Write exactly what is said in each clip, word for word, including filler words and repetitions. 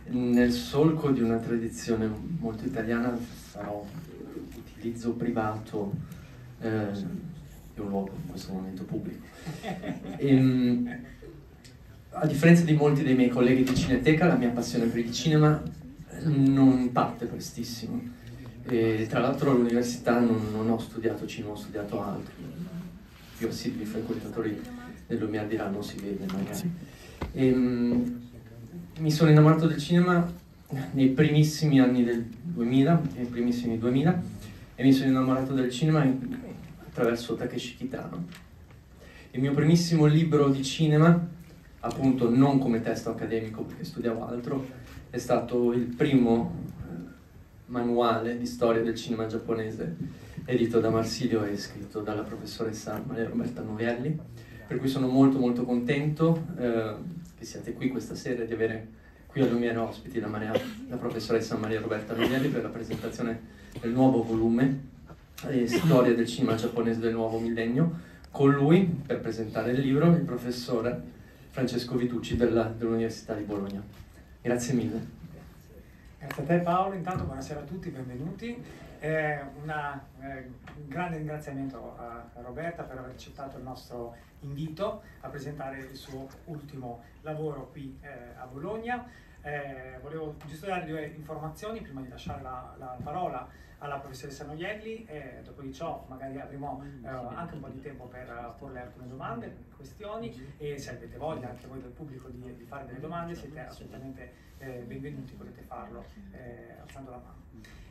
Nel solco di una tradizione molto italiana farò utilizzo privato eh, di un luogo, in questo momento pubblico. E, a differenza di molti dei miei colleghi di Cineteca, la mia passione per il cinema non parte prestissimo. E, tra l'altro all'università non, non ho studiato cinema, ho studiato altro. Più assidui frequentatori del Lumière diranno non si vede magari. E, mi sono innamorato del cinema nei primissimi anni del duemila, nei primissimi duemila, e mi sono innamorato del cinema attraverso Takeshi Kitano. Il mio primissimo libro di cinema, appunto non come testo accademico perché studiavo altro, è stato il primo manuale di storia del cinema giapponese edito da Marsilio e scritto dalla professoressa Maria Roberta Novielli, per cui sono molto molto contento eh, che siate qui questa sera e di avere qui a Lumière ospiti la, Maria, la professoressa Maria Roberta Novielli per la presentazione del nuovo volume eh, Storia del cinema giapponese del nuovo millennio. Con lui, per presentare il libro, il professore Francesco Vitucci dell'Università di Bologna. Grazie mille. Grazie a te Paolo, intanto buonasera a tutti, benvenuti. Eh, una, eh, un grande ringraziamento a Roberta per aver accettato il nostro invito a presentare il suo ultimo lavoro qui eh, a Bologna. Eh, volevo giusto dare due informazioni prima di lasciare la, la parola alla professoressa Novielli, e dopo di ciò magari avremo eh, anche un po' di tempo per uh, porle alcune domande, questioni, e se avete voglia anche voi del pubblico di, di fare delle domande siete assolutamente eh, benvenuti, potete farlo eh, alzando la mano.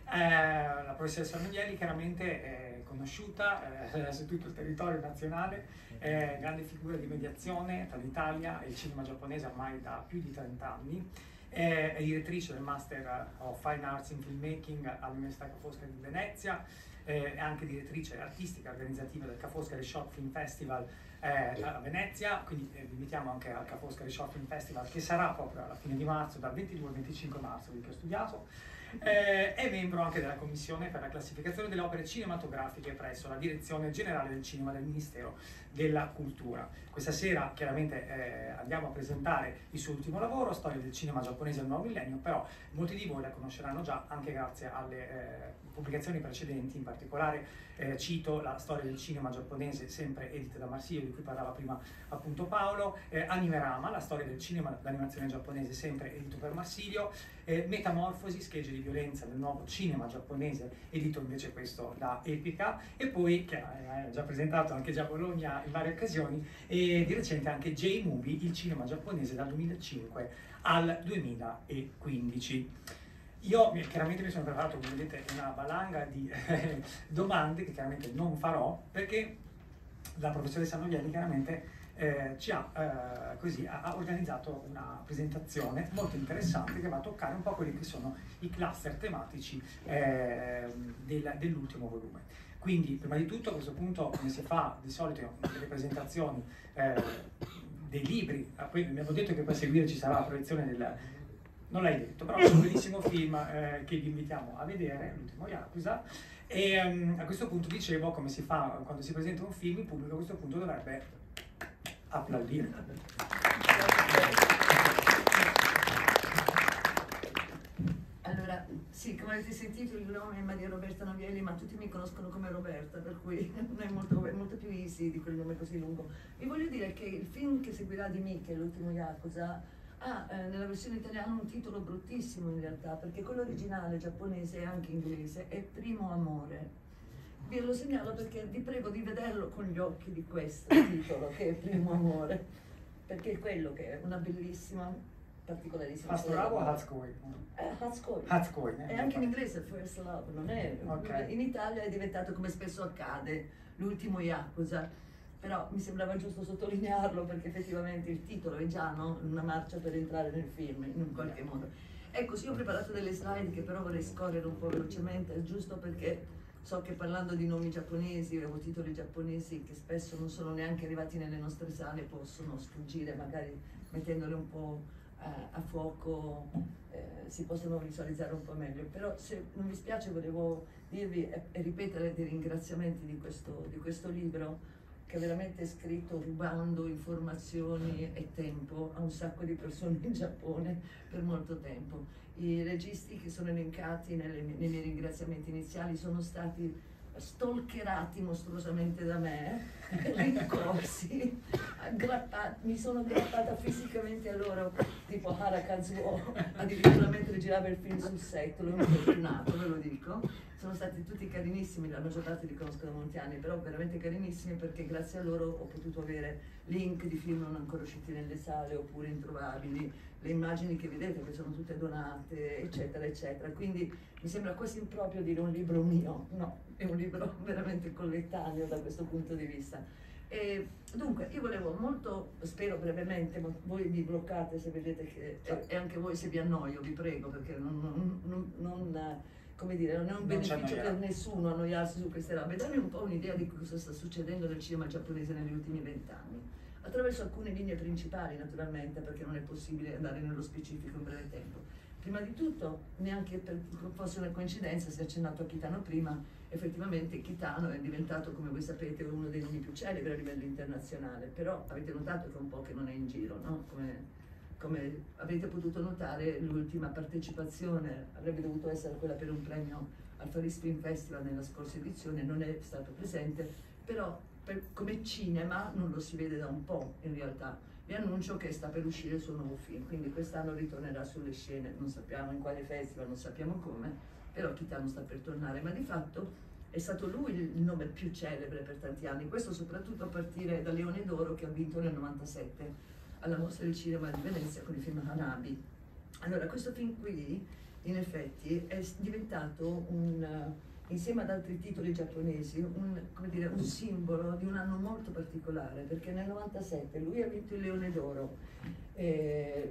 Eh, la professoressa Novielli chiaramente è conosciuta eh, su tutto il territorio nazionale, è grande figura di mediazione tra l'Italia e il cinema giapponese ormai da più di trenta anni. È direttrice del Master of Fine Arts in Filmmaking all'Università Ca' Foscari di Venezia, è anche direttrice artistica organizzativa del Ca' Foscari Short Film Festival eh, a Venezia, quindi eh, vi invitiamo anche al Ca' Foscari Short Film Festival che sarà proprio alla fine di marzo, dal ventidue al venticinque marzo, di che ho studiato. Eh, è membro anche della Commissione per la classificazione delle opere cinematografiche presso la Direzione Generale del Cinema del Ministero della Cultura. Questa sera chiaramente eh, andiamo a presentare il suo ultimo lavoro, Storia del cinema giapponese al nuovo millennio, però molti di voi la conosceranno già anche grazie alle eh, pubblicazioni precedenti, in particolare eh, cito la Storia del cinema giapponese, sempre edita da Marsilio, di cui parlava prima appunto Paolo, eh, Animerama, la storia del cinema d'animazione giapponese, sempre edito per Marsilio, eh, Metamorfosi, schegge di violenza del nuovo cinema giapponese, edito invece questo da Epica, e poi, che ha già presentato anche già a Bologna in varie occasioni, e di recente anche J-Movie, il cinema giapponese dal duemilacinque al duemilaquindici. Io chiaramente mi sono preparato, come vedete, una valanga di eh, domande che chiaramente non farò, perché la professoressa Novielli chiaramente eh, ci ha, eh, così, ha organizzato una presentazione molto interessante che va a toccare un po' quelli che sono i cluster tematici eh, del, dell'ultimo volume. Quindi, prima di tutto, a questo punto, come si fa di solito nelle presentazioni eh, dei libri, poi abbiamo detto che per seguire ci sarà la proiezione del... non l'hai detto, però è un bellissimo film eh, che vi invitiamo a vedere, l'ultimo Yakuza, e um, a questo punto dicevo, come si fa quando si presenta un film, il pubblico a questo punto dovrebbe applaudire. Allora, sì, come avete sentito il nome è Maria Roberta Novielli, ma tutti mi conoscono come Roberta, per cui non è molto, è molto più easy di quel nome così lungo. Vi voglio dire che il film che seguirà di me, che è l'ultimo Yakuza, ha eh, nella versione italiana un titolo bruttissimo in realtà, perché quello originale giapponese e anche inglese è Primo Amore. Vi lo segnalo perché vi prego di vederlo con gli occhi di questo titolo, che è Primo Amore, perché è quello che è una bellissima, particolarissima Pastoravo o Hatsukoi? Eh, Hatsukoi. Hatsukoi. E anche in inglese First Love, non è... Okay. In Italia è diventato, come spesso accade, l'ultimo Yakuza. Però mi sembrava giusto sottolinearlo perché effettivamente il titolo è già, no, una marcia per entrare nel film in un qualche modo. Ecco, sì, ho preparato delle slide che però vorrei scorrere un po' velocemente, giusto perché so che parlando di nomi giapponesi o titoli giapponesi che spesso non sono neanche arrivati nelle nostre sale possono sfuggire, magari mettendole un po' a, a fuoco eh, si possono visualizzare un po' meglio. Però se non vi spiace volevo dirvi e, e ripetere dei ringraziamenti di questo, di questo libro, che ha veramente scritto rubando informazioni e tempo a un sacco di persone in Giappone per molto tempo. I registi che sono elencati nelle, nei miei ringraziamenti iniziali sono stati stalkerati mostruosamente da me, rincorsi, aggrappati, mi sono aggrappata fisicamente a loro, tipo Hara Kazuo, addirittura mentre girava il film sul set, l'ho infortunato, ve lo dico. Sono stati tutti carinissimi, la maggior parte li conosco da molti anni, però veramente carinissimi, perché grazie a loro ho potuto avere link di film non ancora usciti nelle sale oppure introvabili, le immagini che vedete che sono tutte donate, eccetera, eccetera. Quindi mi sembra quasi improprio dire un libro mio, no, è un libro veramente collettaneo da questo punto di vista. E dunque io volevo molto, spero brevemente, ma voi vi bloccate se vedete che, e, e anche voi se vi annoio, vi prego, perché non, non, non, non come dire, non è un beneficio per nessuno annoiarsi su queste robe. Dammi un po' un'idea di cosa sta succedendo nel cinema giapponese negli ultimi vent'anni, attraverso alcune linee principali naturalmente, perché non è possibile andare nello specifico in breve tempo. Prima di tutto, neanche per fosse una coincidenza, si è accennato a Kitano prima, effettivamente Kitano è diventato, come voi sapete, uno dei nomi più celebri a livello internazionale, però avete notato che è un po' che non è in giro, no? Come, come avete potuto notare, l'ultima partecipazione avrebbe dovuto essere quella per un premio al Far East Film Festival nella scorsa edizione, non è stato presente, però per, come cinema non lo si vede da un po' in realtà. Vi annuncio che sta per uscire il suo nuovo film, quindi quest'anno ritornerà sulle scene, non sappiamo in quale festival, non sappiamo come, però Kitano sta per tornare, ma di fatto è stato lui il nome più celebre per tanti anni, questo soprattutto a partire da Leone d'Oro che ha vinto nel novantasette alla Mostra del Cinema di Venezia con il film Hanabi. Allora, questo film qui, in effetti, è diventato un, insieme ad altri titoli giapponesi, un, come dire, un simbolo di un anno molto particolare, perché nel novantasette lui ha vinto il Leone d'Oro, eh,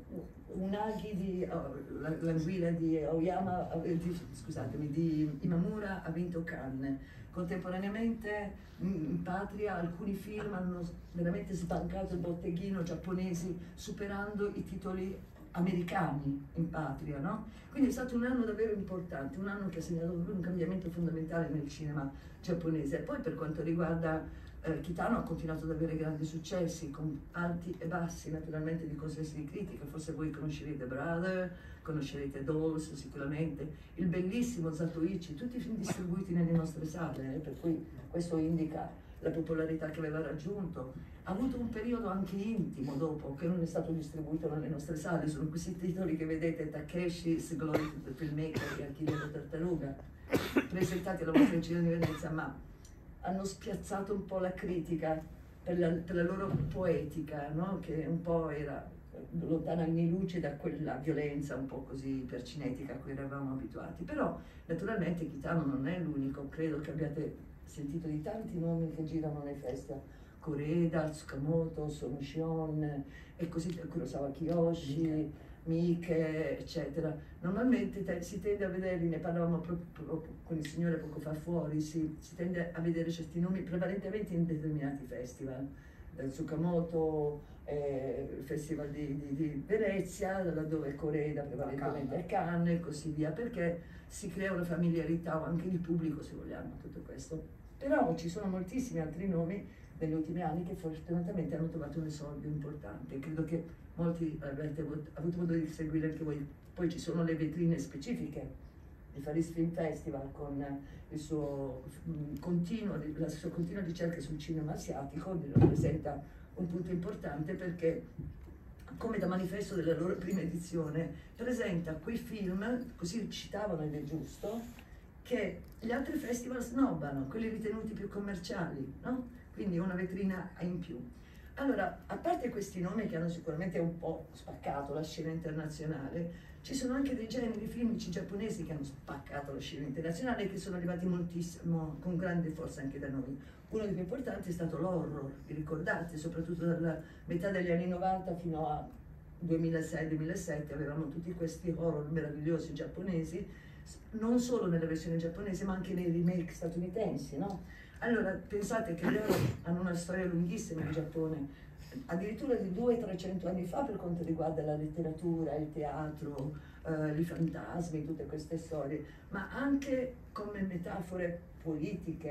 Unagi di, oh, l'anguilla di Aoyama, di, scusatemi, di Imamura ha vinto Cannes. Contemporaneamente in patria alcuni film hanno veramente sbancato il botteghino giapponesi, superando i titoli americani in patria, no? Quindi è stato un anno davvero importante, un anno che ha segnato un cambiamento fondamentale nel cinema giapponese. E poi per quanto riguarda eh, Kitano ha continuato ad avere grandi successi, con alti e bassi naturalmente di consensi di critica. Forse voi conoscerete Brother, conoscerete Dolls sicuramente, il bellissimo Zatoichi, tutti i film distribuiti nelle nostre sale, eh, per cui questo indica la popolarità che aveva raggiunto. Ha avuto un periodo anche intimo dopo, che non è stato distribuito nelle nostre sale, sono questi titoli che vedete, Takeshi's Glory to the Filmmaker e Archivio della Tartaruga, presentati alla Mostra del Cinema di Venezia, ma hanno spiazzato un po' la critica per la, per la loro poetica, no? Che un po' era lontana anni luce da quella violenza un po' così percinetica a cui eravamo abituati. Però naturalmente Kitano non è l'unico, credo che abbiate sentito di tanti nomi che girano nei festival, Koreda, Tsukamoto, Sonu Shion e così Kurosawa Kiyoshi, Miike, eccetera. Normalmente te, si tende a vederli, ne parlavamo proprio, proprio con il signore poco fa fuori, si, si tende a vedere certi nomi prevalentemente in determinati festival, dal Tsukamoto, eh, il festival di, di, di Venezia, laddove Koreda prevalentemente è Cannes e così via, perché si crea una familiarità anche di pubblico, se vogliamo, tutto questo. Però ci sono moltissimi altri nomi negli ultimi anni che fortunatamente hanno trovato un esordio importante. Credo che molti avrete avuto modo di seguire anche voi. Poi ci sono le vetrine specifiche di Far East Film Festival con il suo continuo, la sua continua ricerca sul cinema asiatico, rappresenta un punto importante perché, come da manifesto della loro prima edizione, presenta quei film, così citavano ed è giusto, che gli altri festival snobbano, quelli ritenuti più commerciali, no? Quindi una vetrina in più. Allora, a parte questi nomi che hanno sicuramente un po' spaccato la scena internazionale, ci sono anche dei generi filmici giapponesi che hanno spaccato la scena internazionale e che sono arrivati moltissimo, con grande forza anche da noi. Uno dei più importanti è stato l'horror, vi ricordate? Soprattutto dalla metà degli anni novanta fino a duemilasei duemilasette avevamo tutti questi horror meravigliosi giapponesi, non solo nella versione giapponese ma anche nei remake statunitensi, no? Allora pensate che loro hanno una storia lunghissima in Giappone, addirittura di duecento trecento anni fa per quanto riguarda la letteratura, il teatro, eh, i fantasmi, tutte queste storie, ma anche come metafore politiche,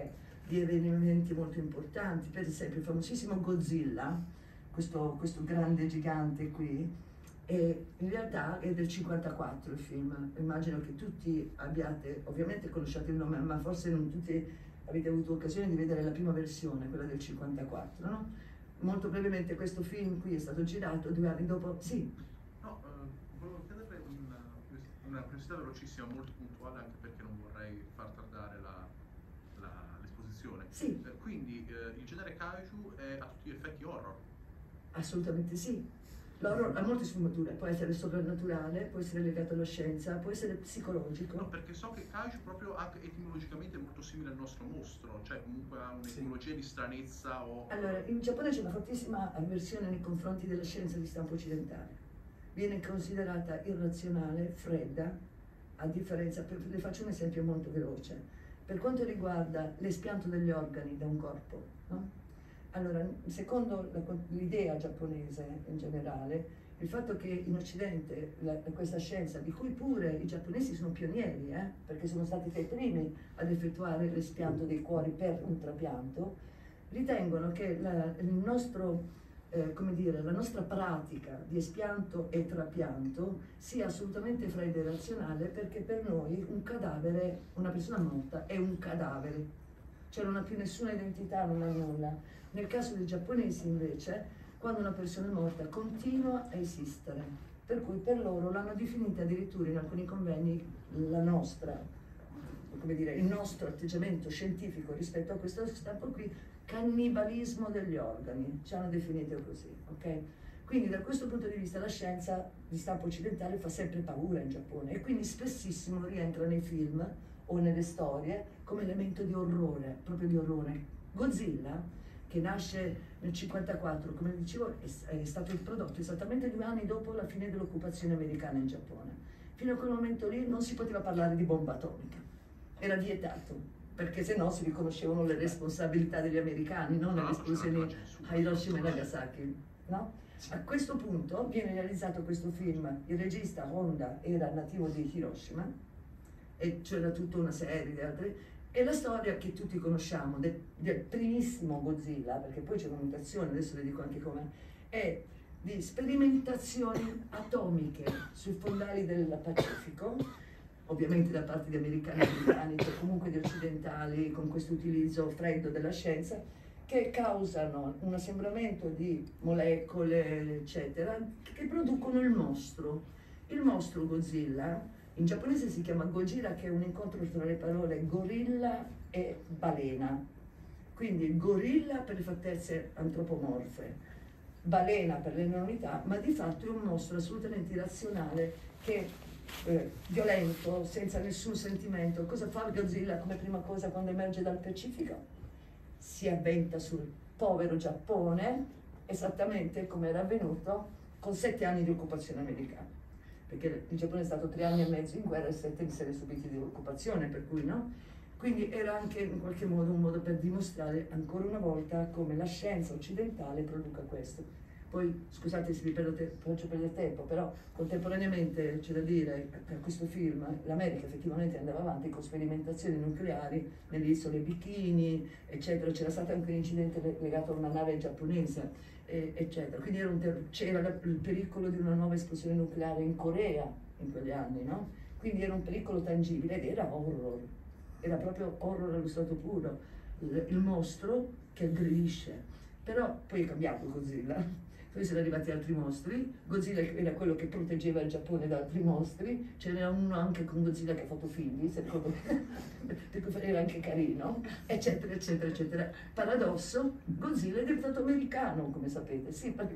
di eventi molto importanti, per esempio il famosissimo Godzilla, questo, questo grande gigante qui, e in realtà è del cinquantaquattro il film. Immagino che tutti abbiate, ovviamente conosciate il nome, ma forse non tutti avete avuto occasione di vedere la prima versione, quella del cinquantaquattro, no? Molto brevemente, questo film qui è stato girato due anni dopo. Sì. No, eh, volevo chiederle una, una curiosità velocissima, molto puntuale, anche perché non vorrei far tardare la, la, l'esposizione. Sì. Eh, quindi eh, il genere kaiju è a tutti gli effetti horror? Assolutamente sì. L'horror ha molte sfumature, può essere soprannaturale, può essere legato alla scienza, può essere psicologico. No, perché so che kaiju proprio anche etimologicamente è molto simile al nostro mostro, cioè comunque ha un'etimologia sì. di stranezza o... Allora, in Giappone c'è una fortissima avversione nei confronti della scienza di stampo occidentale. Viene considerata irrazionale, fredda, a differenza, per, le faccio un esempio molto veloce. Per quanto riguarda l'espianto degli organi da un corpo, no? Allora, secondo l'idea giapponese in generale, il fatto che in Occidente la, questa scienza, di cui pure i giapponesi sono pionieri, eh, perché sono stati tra i primi ad effettuare l'espianto dei cuori per un trapianto, ritengono che la, il nostro, eh, come dire, la nostra pratica di espianto e trapianto sia assolutamente fredda e razionale, perché per noi un cadavere, una persona morta, è un cadavere, cioè non ha più nessuna identità, non ha nulla. Nel caso dei giapponesi invece, quando una persona è morta continua a esistere, per cui per loro l'hanno definita addirittura in alcuni convegni la nostra, come dire, il nostro atteggiamento scientifico rispetto a questo stampo qui, cannibalismo degli organi, ci hanno definito così, ok? Quindi da questo punto di vista la scienza di stampo occidentale fa sempre paura in Giappone e quindi spessissimo rientra nei film o nelle storie come elemento di orrore, proprio di orrore. Godzilla, che nasce nel cinquantaquattro, come dicevo, è stato prodotto esattamente due anni dopo la fine dell'occupazione americana in Giappone. Fino a quel momento lì non si poteva parlare di bomba atomica, era vietato, perché se no si riconoscevano le responsabilità degli americani, no? Nelle esplosioni a Hiroshima e Nagasaki. No? A questo punto viene realizzato questo film, il regista Honda era nativo di Hiroshima, e c'era tutta una serie di altri. E la storia che tutti conosciamo del, del primissimo Godzilla, perché poi c'è una mutazione, adesso vi dico anche com'è, è di sperimentazioni atomiche sui fondali del Pacifico, ovviamente da parte di americani e britannici, o comunque di occidentali, con questo utilizzo freddo della scienza, che causano un assemblamento di molecole, eccetera, che producono il mostro. Il mostro Godzilla, in giapponese si chiama Gojira, che è un incontro tra le parole gorilla e balena. Quindi gorilla per le fattezze antropomorfe, balena per l'enormità, ma di fatto è un mostro assolutamente irrazionale, che eh, violento, senza nessun sentimento. Cosa fa Godzilla come prima cosa quando emerge dal Pacifico? Si avventa sul povero Giappone, esattamente come era avvenuto con sette anni di occupazione americana. Perché il Giappone è stato tre anni e mezzo in guerra e sette di essere subiti di occupazione, per cui no? Quindi era anche in qualche modo un modo per dimostrare ancora una volta come la scienza occidentale produca questo. Poi, scusate se vi perdo te- faccio perdere tempo, però contemporaneamente c'è da dire che a questo film l'America effettivamente andava avanti con sperimentazioni nucleari nelle isole Bikini, eccetera. C'era stato anche un incidente legato a una nave giapponese, eccetera. Quindi era un ter- c'era il pericolo di una nuova esplosione nucleare in Corea in quegli anni, no? Quindi era un pericolo tangibile ed era horror, era proprio horror allo stato puro, il, il mostro che aggredisce. Però poi è cambiato Godzilla, poi sono arrivati altri mostri. Godzilla era quello che proteggeva il Giappone da altri mostri, ce n'era uno anche con Godzilla che ha fatto figli, secondo me, per cui era anche carino, eccetera, eccetera, eccetera. Paradosso, Godzilla è diventato americano, come sapete, sì, perché...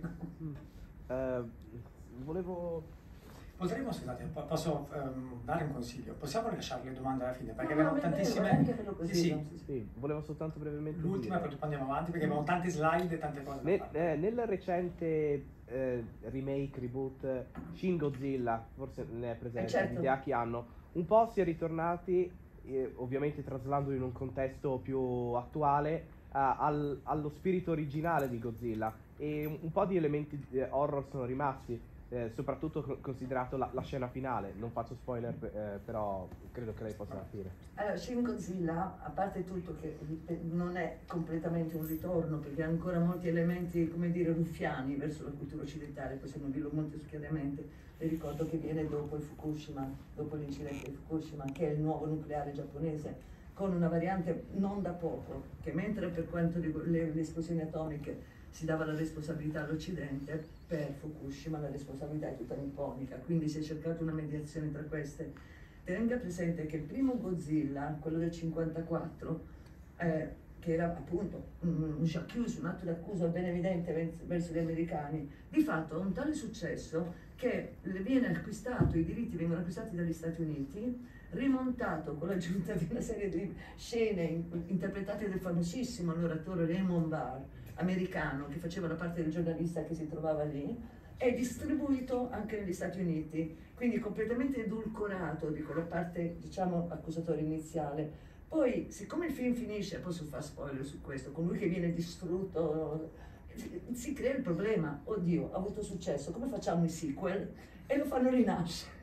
Uh, volevo... Potremmo, scusate, po- posso um, dare un consiglio? Possiamo lasciare le domande alla fine? Perché No, no, abbiamo va bene, tantissime... va anche per così, sì, no? sì. Sì, volevo soltanto brevemente L'ultima, dire. poi dopo andiamo avanti, perché abbiamo tanti slide e tante cose da Ne- fare. eh, nel recente eh, remake, reboot Shin Godzilla, forse ne è presente, Eh, certo. di Hideaki Anno, un po' si è ritornati, eh, ovviamente traslandolo in un contesto più attuale, a- al- allo spirito originale di Godzilla, e un, un po' di elementi di horror sono rimasti. eh, soprattutto co- considerato la, la scena finale. Non faccio spoiler, eh, però credo che lei possa capire. Allora, Shin Godzilla, a parte tutto che non è completamente un ritorno, perché ha ancora molti elementi, come dire, ruffiani verso la cultura occidentale, possiamo dirlo molto chiaramente. Vi ricordo che viene dopo il Fukushima, dopo l'incidente di Fukushima, che è il nuovo nucleare giapponese, con una variante non da poco, che mentre per quanto riguarda le, le esplosioni atomiche si dava la responsabilità all'Occidente, per Fukushima la responsabilità è tutta nipponica, quindi si è cercata una mediazione tra queste. Tenga presente che il primo Godzilla, quello del cinquantaquattro, eh, che era appunto un, un j'accuse, un atto d'accusa ben evidente verso gli americani, di fatto ha un tale successo che viene acquistato, i diritti vengono acquistati dagli Stati Uniti, rimontato con l'aggiunta di una serie di scene interpretate dal famosissimo oratore Raymond Barr, americano, che faceva la parte del giornalista che si trovava lì, è distribuito anche negli Stati Uniti, quindi completamente edulcorato di quella parte, diciamo, accusatoria iniziale. Poi, siccome il film finisce, posso fare spoiler su questo, con lui che viene distrutto, si crea il problema, oddio, ha avuto successo, come facciamo i sequel? E lo fanno rinascere.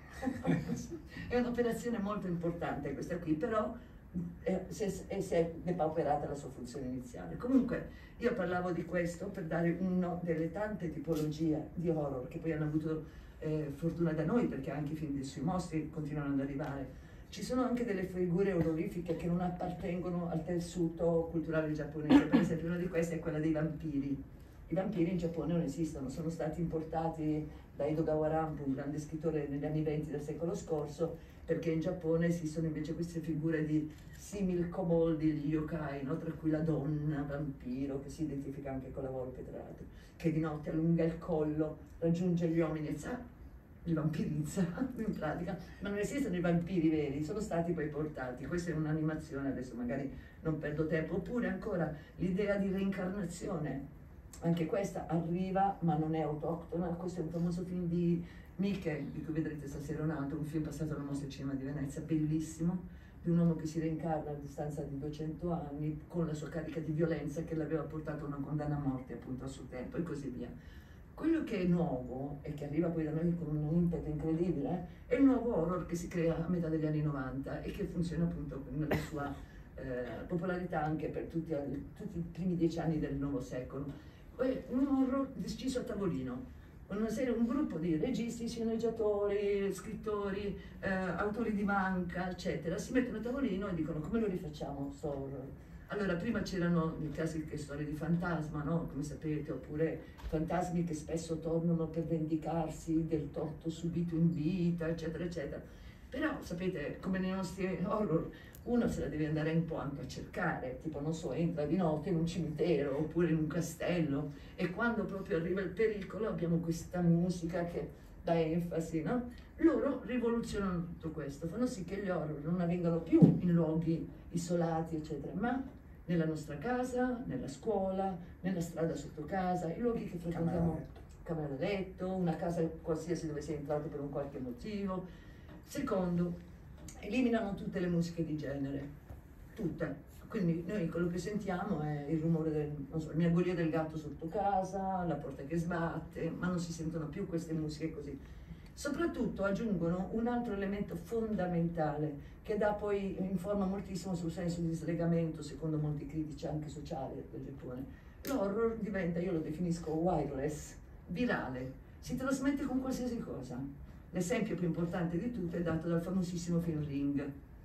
È un'operazione molto importante questa qui, però eh, si, è, si è depauperata la sua funzione iniziale. Comunque io parlavo di questo per dare una delle tante tipologie di horror che poi hanno avuto eh, fortuna da noi, perché anche i film sui mostri continuano ad arrivare. Ci sono anche delle figure orrorifiche che non appartengono al tessuto culturale giapponese, per esempio una di queste è quella dei vampiri. I vampiri in Giappone non esistono, sono stati importati da Edogawa Rampo, un grande scrittore negli anni venti del secolo scorso, perché in Giappone esistono invece queste figure di simil koboldi, gli yokai, no? Tra cui la donna vampiro, che si identifica anche con la volpe tra l'altro, che di notte allunga il collo, raggiunge gli uomini e sa, li vampirizza in pratica, ma non esistono i vampiri veri, sono stati poi portati. Questa è un'animazione, adesso magari non perdo tempo. Oppure ancora l'idea di reincarnazione. Anche questa arriva, ma non è autoctona. Questo è un famoso film di Miche, di cui vedrete stasera un altro, un film passato alla Mostra del Cinema di Venezia, bellissimo, di un uomo che si reincarna a distanza di duecento anni con la sua carica di violenza che l'aveva portato a una condanna a morte appunto a suo tempo e così via. Quello che è nuovo e che arriva poi da noi con un impeto incredibile è il nuovo horror che si crea a metà degli anni novanta e che funziona appunto nella sua eh, popolarità anche per tutti, tutti i primi dieci anni del nuovo secolo. Un horror deciso a tavolino, una serie, un gruppo di registi, sceneggiatori, scrittori, eh, autori di manga, eccetera, si mettono a tavolino e dicono come lo rifacciamo sto horror. Allora prima c'erano le classiche storie di fantasma, no? Come sapete, oppure fantasmi che spesso tornano per vendicarsi del torto subito in vita, eccetera, eccetera. Però sapete, come nei nostri horror, uno se la deve andare un po' anche a cercare, tipo non so, entra di notte in un cimitero oppure in un castello e quando proprio arriva il pericolo abbiamo questa musica che dà enfasi, no? Loro rivoluzionano tutto questo, fanno sì che gli horror non avvengano più in luoghi isolati, eccetera, ma nella nostra casa, nella scuola, nella strada sotto casa, i luoghi che frequentiamo, camera da letto, una casa qualsiasi dove sei entrato per un qualche motivo. Secondo, eliminano tutte le musiche di genere, tutte. Quindi noi quello che sentiamo è il rumore del, non so, il miagolio del gatto sotto casa, la porta che sbatte, ma non si sentono più queste musiche così. Soprattutto aggiungono un altro elemento fondamentale che dà poi, informa moltissimo sul senso di slegamento, secondo molti critici anche sociali del Giappone. L'horror diventa, io lo definisco wireless, virale, si trasmette con qualsiasi cosa. L'esempio più importante di tutto è dato dal famosissimo film Ring,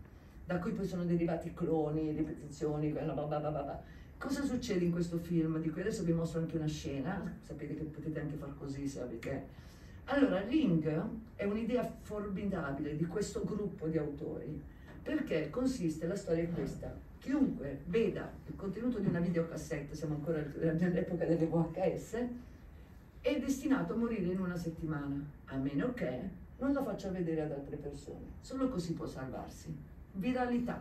da cui poi sono derivati cloni, ripetizioni, bla bla bla bla bla. Cosa succede in questo film? Di cui adesso vi mostro anche una scena, sapete che potete anche far così se avete. Allora, Ring è un'idea formidabile di questo gruppo di autori, perché consiste, la storia è questa: chiunque veda il contenuto di una videocassetta, siamo ancora nell'epoca delle V H S, è destinato a morire in una settimana, a meno che non la faccia vedere ad altre persone. Solo così può salvarsi. Viralità.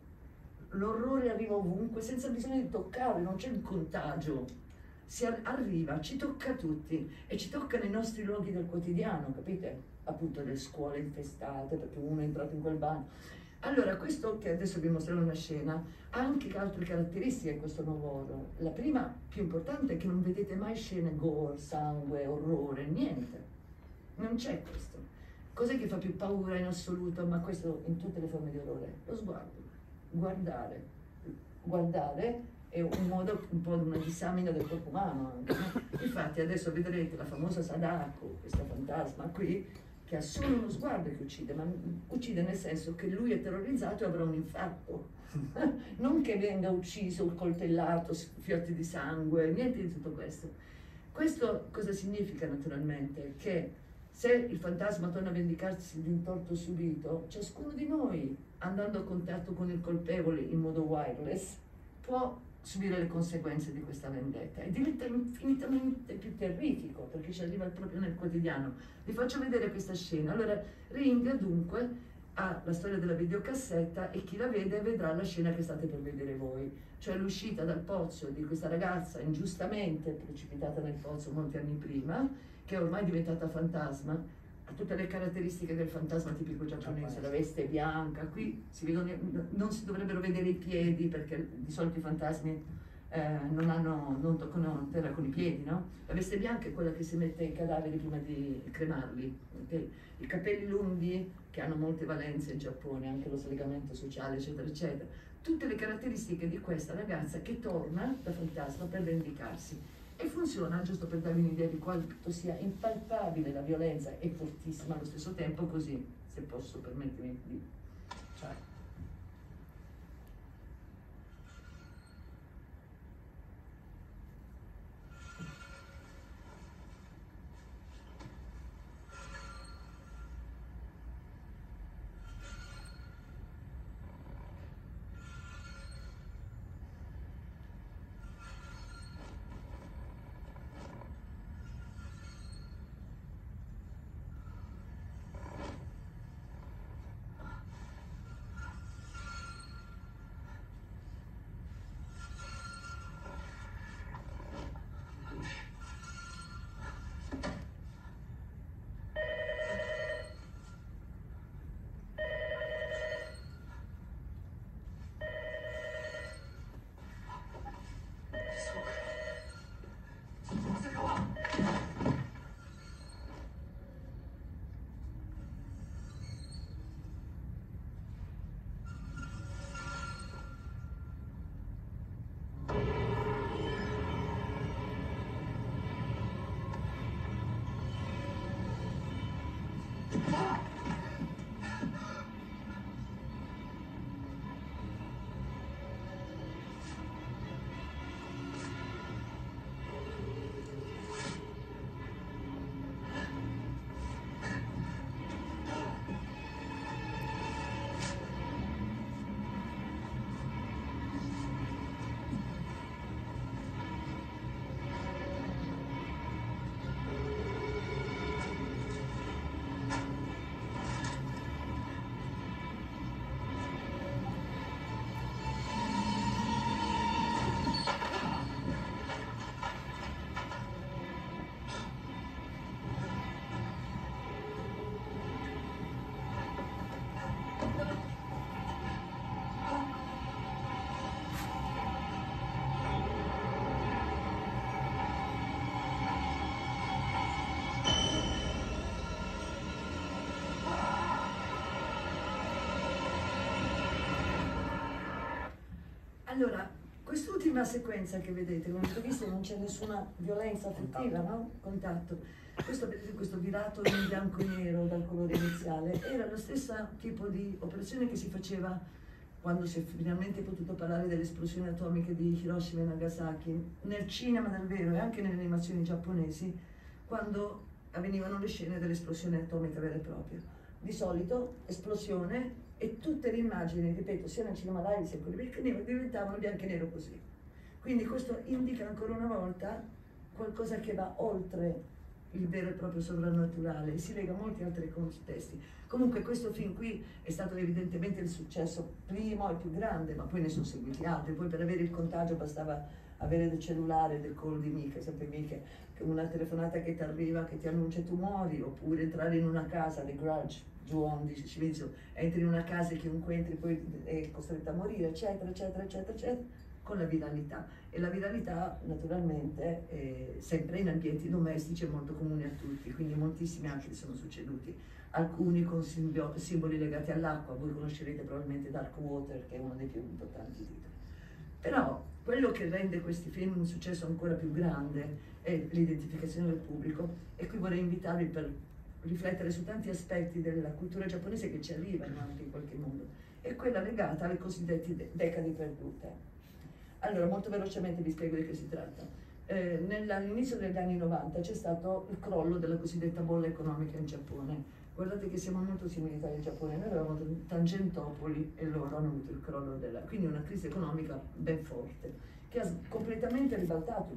L'orrore arriva ovunque senza bisogno di toccare, non c'è un contagio. Si arriva, ci tocca a tutti e ci tocca nei nostri luoghi del quotidiano, capite? Appunto le scuole infestate perché uno è entrato in quel bagno. Allora, questo che adesso vi mostrerò una scena ha anche altre caratteristiche questo nuovo horror. La prima, più importante, è che non vedete mai scene gore, sangue, orrore, niente. non c'è questo. Cos'è che fa più paura in assoluto, ma questo in tutte le forme di orrore? Lo sguardo. Guardare. Guardare è un modo, un po' di una disamina del corpo umano anche, no? Infatti adesso vedrete la famosa Sadako, questa fantasma qui, che ha solo uno sguardo che uccide, ma uccide nel senso che lui è terrorizzato e avrà un infarto. Non che venga ucciso, coltellato, fiorti di sangue, niente di tutto questo. Questo cosa significa naturalmente? Che se il fantasma torna a vendicarsi di un torto subito, ciascuno di noi, andando a contatto con il colpevole in modo wireless, può subire le conseguenze di questa vendetta e diventa infinitamente più terrifico perché ci arriva proprio nel quotidiano. Vi faccio vedere questa scena. Allora, Ring dunque ha la storia della videocassetta e chi la vede vedrà la scena che state per vedere voi, cioè l'uscita dal pozzo di questa ragazza ingiustamente precipitata nel pozzo molti anni prima, che è ormai diventata fantasma, ha tutte le caratteristiche del fantasma tipico giapponese, la veste bianca, qui si vedono, non si dovrebbero vedere i piedi perché di solito i fantasmi eh, non, hanno, non toccano terra con i piedi, no? La veste bianca è quella che si mette ai cadaveri prima di cremarli, okay? I capelli lunghi che hanno molte valenze in Giappone, anche lo slegamento sociale eccetera eccetera, tutte le caratteristiche di questa ragazza che torna da fantasma per vendicarsi. E funziona, giusto per darvi un'idea di quanto sia impalpabile la violenza e fortissima allo stesso tempo, così, se posso permettermi di... Cioè. Allora, quest'ultima sequenza che vedete, come avete visto non c'è nessuna violenza affettiva, no? Contatto. Questo, vedete, questo virato in bianco e nero dal colore iniziale, era lo stesso tipo di operazione che si faceva quando si è finalmente potuto parlare delle esplosioni atomiche di Hiroshima e Nagasaki, nel cinema dal vero e anche nelle animazioni giapponesi, quando avvenivano le scene dell'esplosione atomica vera e propria. Di solito esplosione e tutte le immagini, ripeto, sia nel cinema live sia in quelli bianco e nero, diventavano bianco e nero così. Quindi questo indica ancora una volta qualcosa che va oltre il vero e proprio sovrannaturale, si lega a molti altri contesti. Comunque questo film qui è stato evidentemente il successo primo e più grande, ma poi ne sono seguiti altri. Poi per avere il contagio bastava avere del cellulare, del call di Miche, sempre Miche, una telefonata che ti arriva, che ti annuncia e tu muori, oppure entrare in una casa, The Grudge, Ju-on di Shimizu, entri in una casa e chiunque entri poi è costretto a morire, eccetera, eccetera, eccetera, eccetera. con la viralità. E la viralità naturalmente è sempre in ambienti domestici è molto comune a tutti, quindi moltissimi altri sono succeduti, alcuni con simboli legati all'acqua. Voi conoscerete probabilmente Dark Water, che è uno dei più importanti titoli. Però quello che rende questi film un successo ancora più grande è l'identificazione del pubblico, e qui vorrei invitarvi per riflettere su tanti aspetti della cultura giapponese che ci arrivano anche in qualche modo, è quella legata alle cosiddette de decadi perdute. Allora, molto velocemente vi spiego di che si tratta. Eh, all'inizio degli anni novanta c'è stato il crollo della cosiddetta bolla economica in Giappone. Guardate che siamo molto simili al Giappone, noi avevamo Tangentopoli e loro hanno avuto il crollo della... quindi una crisi economica ben forte, che ha completamente ribaltato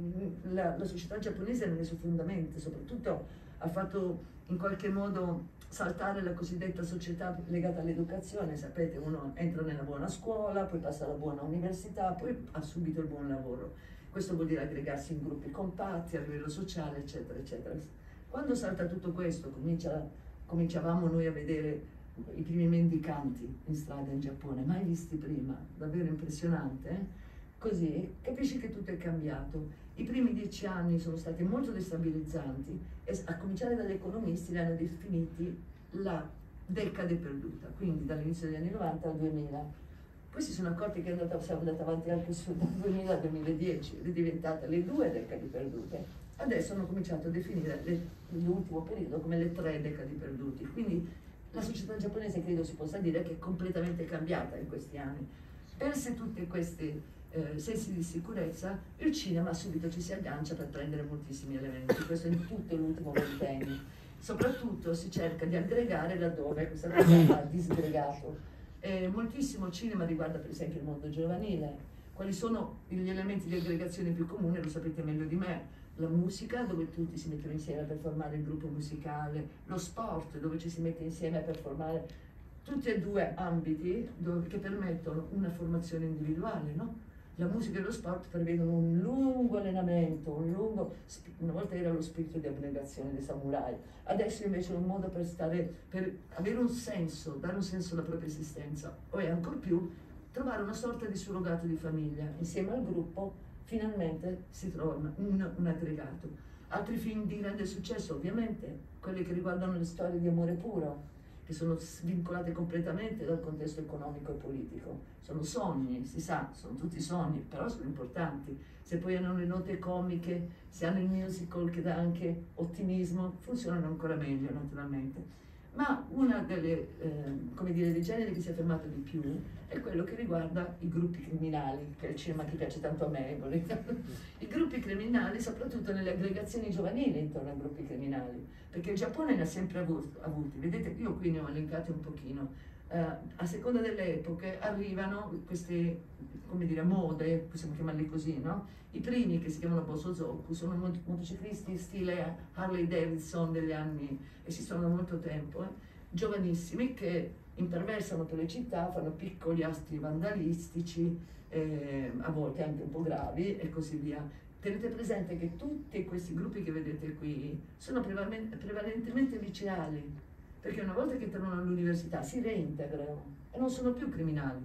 la, la società giapponese nelle sue fondamenta, soprattutto ha fatto in qualche modo saltare la cosiddetta società legata all'educazione. Sapete, uno entra nella buona scuola, poi passa alla buona università, poi ha subito il buon lavoro. Questo vuol dire aggregarsi in gruppi compatti a livello sociale, eccetera, eccetera. Quando salta tutto questo, comincia, cominciavamo noi a vedere i primi mendicanti in strada in Giappone, mai visti prima, davvero impressionante, eh? Così capisci che tutto è cambiato. I primi dieci anni sono stati molto destabilizzanti e a cominciare dagli economisti li hanno definiti la decade perduta, quindi dall'inizio degli anni novanta al duemila. Poi si sono accorti che è andata, siamo andati avanti anche su, dal duemila al duemiladodici, è diventata le due decadi perdute. Adesso hanno cominciato a definire l'ultimo periodo come le tre decadi perdute. Quindi la società giapponese credo si possa dire che è completamente cambiata in questi anni. Perse tutte queste Eh, sensi di sicurezza, il cinema subito ci si aggancia per prendere moltissimi elementi, questo in tutto l'ultimo ventennio. Soprattutto si cerca di aggregare laddove questa cosa ha disgregato. Eh, moltissimo cinema riguarda per esempio il mondo giovanile. Quali sono gli elementi di aggregazione più comuni? Lo sapete meglio di me. La musica, dove tutti si mettono insieme per formare il gruppo musicale, lo sport, dove ci si mette insieme per formare tutti e due ambiti dove, che permettono una formazione individuale, no? La musica e lo sport prevedono un lungo allenamento, un lungo, una volta era lo spirito di abnegazione dei samurai, adesso invece è un modo per stare, per avere un senso, dare un senso alla propria esistenza, o è ancor più trovare una sorta di surrogato di famiglia. Insieme al gruppo finalmente si trova un, un aggregato. Altri film di grande successo, ovviamente, quelli che riguardano le storie di amore puro, che sono svincolate completamente dal contesto economico e politico. Sono sogni, si sa, sono tutti sogni, però sono importanti. Se poi hanno le note comiche, se hanno il musical che dà anche ottimismo, funzionano ancora meglio naturalmente. Ma uno eh, dei generi che si è fermato di più è quello che riguarda i gruppi criminali, che è il cinema che piace tanto a me. I gruppi criminali, soprattutto nelle aggregazioni giovanili intorno ai gruppi criminali, perché il Giappone ne ha sempre avuti. Vedete, io qui ne ho elencati un pochino. Uh, a seconda delle epoche arrivano queste, come dire, mode, possiamo chiamarli così, no? I primi, che si chiamano Bosozoku, sono mot motociclisti stile Harley Davidson degli anni, esistono da molto tempo, eh? Giovanissimi che imperversano per le città, fanno piccoli atti vandalistici, eh, a volte anche un po' gravi e così via. Tenete presente che tutti questi gruppi che vedete qui sono prevalentemente liceali, perché una volta che entrano all'università si reintegrano e non sono più criminali.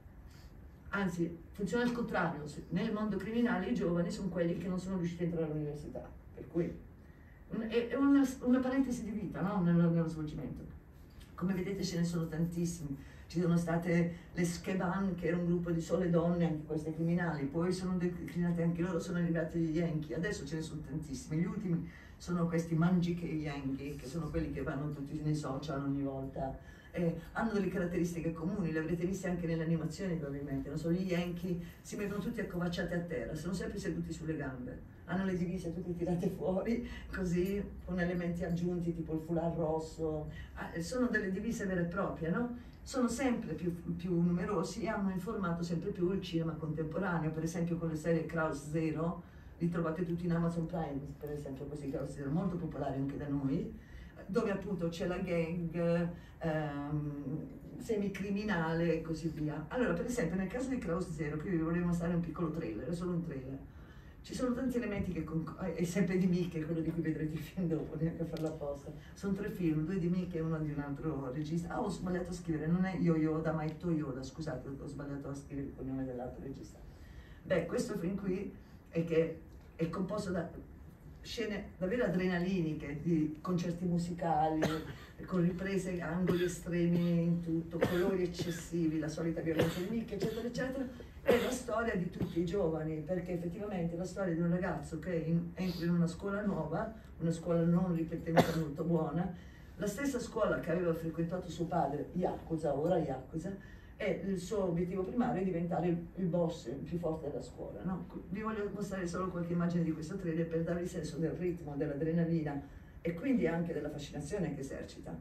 Anzi, funziona al contrario, nel mondo criminale i giovani sono quelli che non sono riusciti a entrare all'università, per cui è una, una parentesi di vita, no? nello, nello svolgimento. Come vedete ce ne sono tantissimi. Ci sono state le Skeban, che era un gruppo di sole donne, anche queste criminali, poi sono declinate anche loro, sono arrivati gli Yankee, adesso ce ne sono tantissimi. Gli ultimi sono questi Manjike Yankee, che sono quelli che vanno tutti nei social ogni volta. Eh, hanno delle caratteristiche comuni, le avrete viste anche nelle animazioni probabilmente, non so, gli Yankee si mettono tutti accovacciati a terra, sono sempre seduti sulle gambe, hanno le divise tutte tirate fuori, così, con elementi aggiunti tipo il foulard rosso, ah, sono delle divise vere e proprie, no? Sono sempre più, più numerosi e hanno informato sempre più il cinema contemporaneo, per esempio con le serie Kraus Zero, li trovate tutti in Amazon Prime, per esempio, questi Kraus Zero, molto popolari anche da noi, dove appunto c'è la gang ehm, semicriminale e così via. Allora, per esempio, nel caso di Kraus Zero, qui vi volevo mostrare un piccolo trailer, è solo un trailer. Ci sono tanti elementi che, è sempre di Mickey, quello di cui vedrete il film dopo, neanche a farlo apposta. Sono tre film, due di Mickey e uno di un altro regista. Ah, ho sbagliato a scrivere, non è Yo Yoda, ma è Toyoda, scusate, ho sbagliato a scrivere il cognome dell'altro regista. Beh, questo film qui è che è composto da scene davvero adrenaliniche, di concerti musicali, con riprese a angoli estremi in tutto, colori eccessivi, la solita violenza di Mickey, eccetera, eccetera. È la storia di tutti i giovani, perché effettivamente è la storia di un ragazzo che in, entra in una scuola nuova, una scuola non ritenuta molto buona, la stessa scuola che aveva frequentato suo padre, Yakuza, ora Yakuza, e il suo obiettivo primario è diventare il, il boss il più forte della scuola. No? Vi voglio mostrare solo qualche immagine di questo trailer per darvi il senso del ritmo, dell'adrenalina e quindi anche della fascinazione che esercita.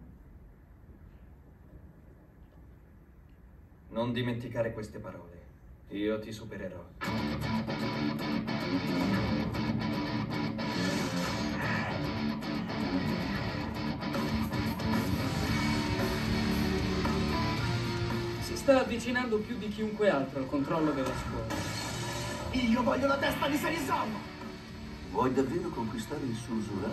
Non dimenticare queste parole. Io ti supererò. Si sta avvicinando più di chiunque altro al controllo della scuola. Io voglio la testa di Serizawa! Vuoi davvero conquistare il Susura?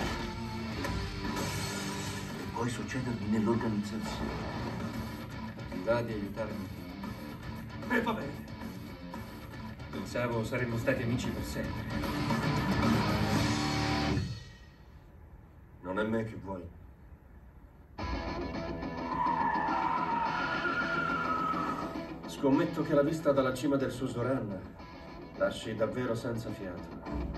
E poi succedermi nell'organizzazione? Ti va di aiutarmi? E va bene. Pensavo saremmo stati amici per sempre. Non è me che vuoi. Scommetto che la vista dalla cima del Suzuran lasci davvero senza fiato.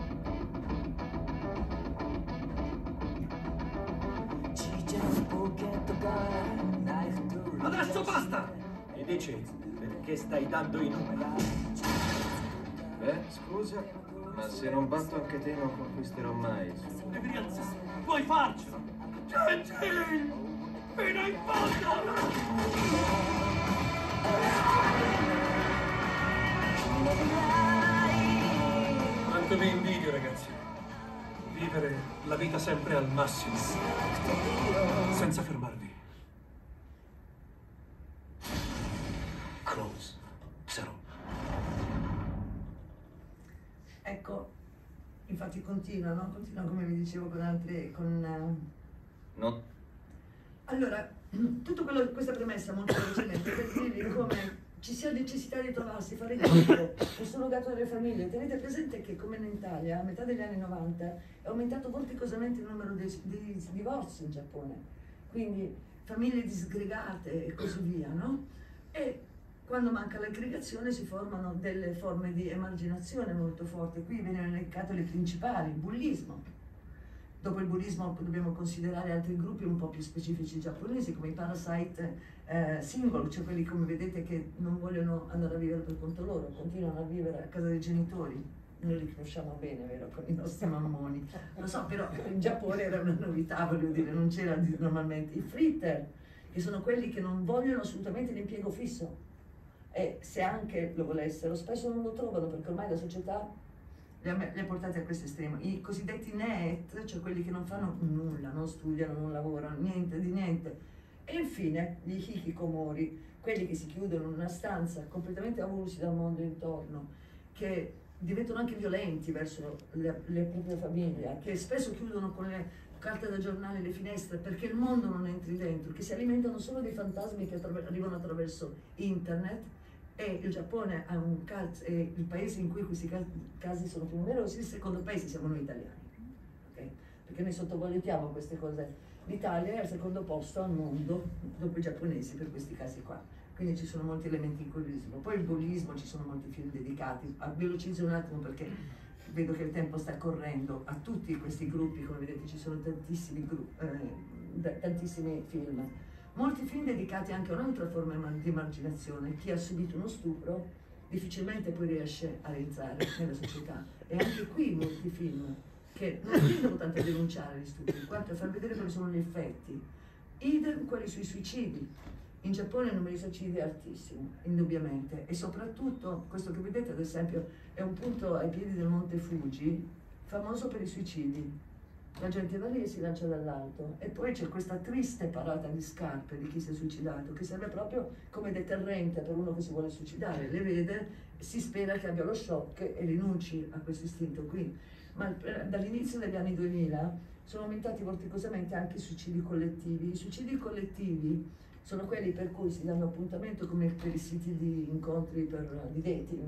Adesso basta! Mi dici perché stai dando i numeri? Beh, scusa, ma se non batto anche te non conquisterò mai. Devi rialzare! Puoi farcela! Gigi! Fino in fondo! Quanto vi invidio, ragazzi. Vivere la vita sempre al massimo, senza fermarvi. Close. Zero. Ecco, infatti continua, no? Continua come vi dicevo con altre... Con, uh... No. Allora, tutta questa premessa molto velocemente per dirvi come ci sia necessità di trovarsi, fare gruppo, il surrogato delle famiglie. Tenete presente che come in Italia, a metà degli anni novanta, è aumentato vorticosamente il numero dei, dei divorzi in Giappone, quindi famiglie disgregate e così via, no? E quando manca l'aggregazione si formano delle forme di emarginazione molto forti. Qui vengono elencate le principali: il bullismo. Dopo il bullismo dobbiamo considerare altri gruppi un po' più specifici giapponesi, come i parasite eh, single, cioè quelli, come vedete, che non vogliono andare a vivere per conto loro, continuano a vivere a casa dei genitori. Noi li conosciamo bene, vero, con i nostri mammoni. Lo so, però in Giappone era una novità, voglio dire, non c'era normalmente. I fritter, che sono quelli che non vogliono assolutamente l'impiego fisso, e se anche lo volessero, spesso non lo trovano, perché ormai la società li ha, li ha portati a questo estremo. I cosiddetti net, cioè quelli che non fanno nulla, non studiano, non lavorano, niente di niente. E infine gli hikikomori, quelli che si chiudono in una stanza completamente avulsi dal mondo intorno, che diventano anche violenti verso le, le proprie famiglie, che spesso chiudono con le carte da giornale le finestre perché il mondo non entri dentro, che si alimentano solo dei fantasmi che attraver- arrivano attraverso internet. E il Giappone è un caz- è il paese in cui questi ca- casi sono più numerosi. Il secondo paese siamo noi italiani, okay? Perché noi sottovalutiamo queste cose. L'Italia è al secondo posto al mondo dopo i giapponesi per questi casi qua, quindi ci sono molti elementi in bullismo. Poi il bullismo, ci sono molti film dedicati. Ah, velocizzo un attimo perché vedo che il tempo sta correndo. A tutti questi gruppi, come vedete, ci sono tantissimi, gru- eh, tantissimi film. Molti film dedicati anche a un'altra forma di emarginazione. Chi ha subito uno stupro difficilmente poi riesce a rientrare nella società. E anche qui molti film che non tendono tanto a denunciare gli stupri, quanto a far vedere quali sono gli effetti. Idem quelli sui suicidi. In Giappone il numero di suicidi è altissimo, indubbiamente. E soprattutto, questo che vedete ad esempio, è un punto ai piedi del Monte Fuji, famoso per i suicidi. La gente va lì e si lancia dall'alto, e poi c'è questa triste parata di scarpe di chi si è suicidato, che serve proprio come deterrente per uno che si vuole suicidare. Le vede, si spera che abbia lo shock e rinunci a questo istinto qui. Ma dall'inizio degli anni duemila sono aumentati vorticosamente anche i suicidi collettivi. I suicidi collettivi sono quelli per cui si danno appuntamento come per i siti di incontri per, di dating.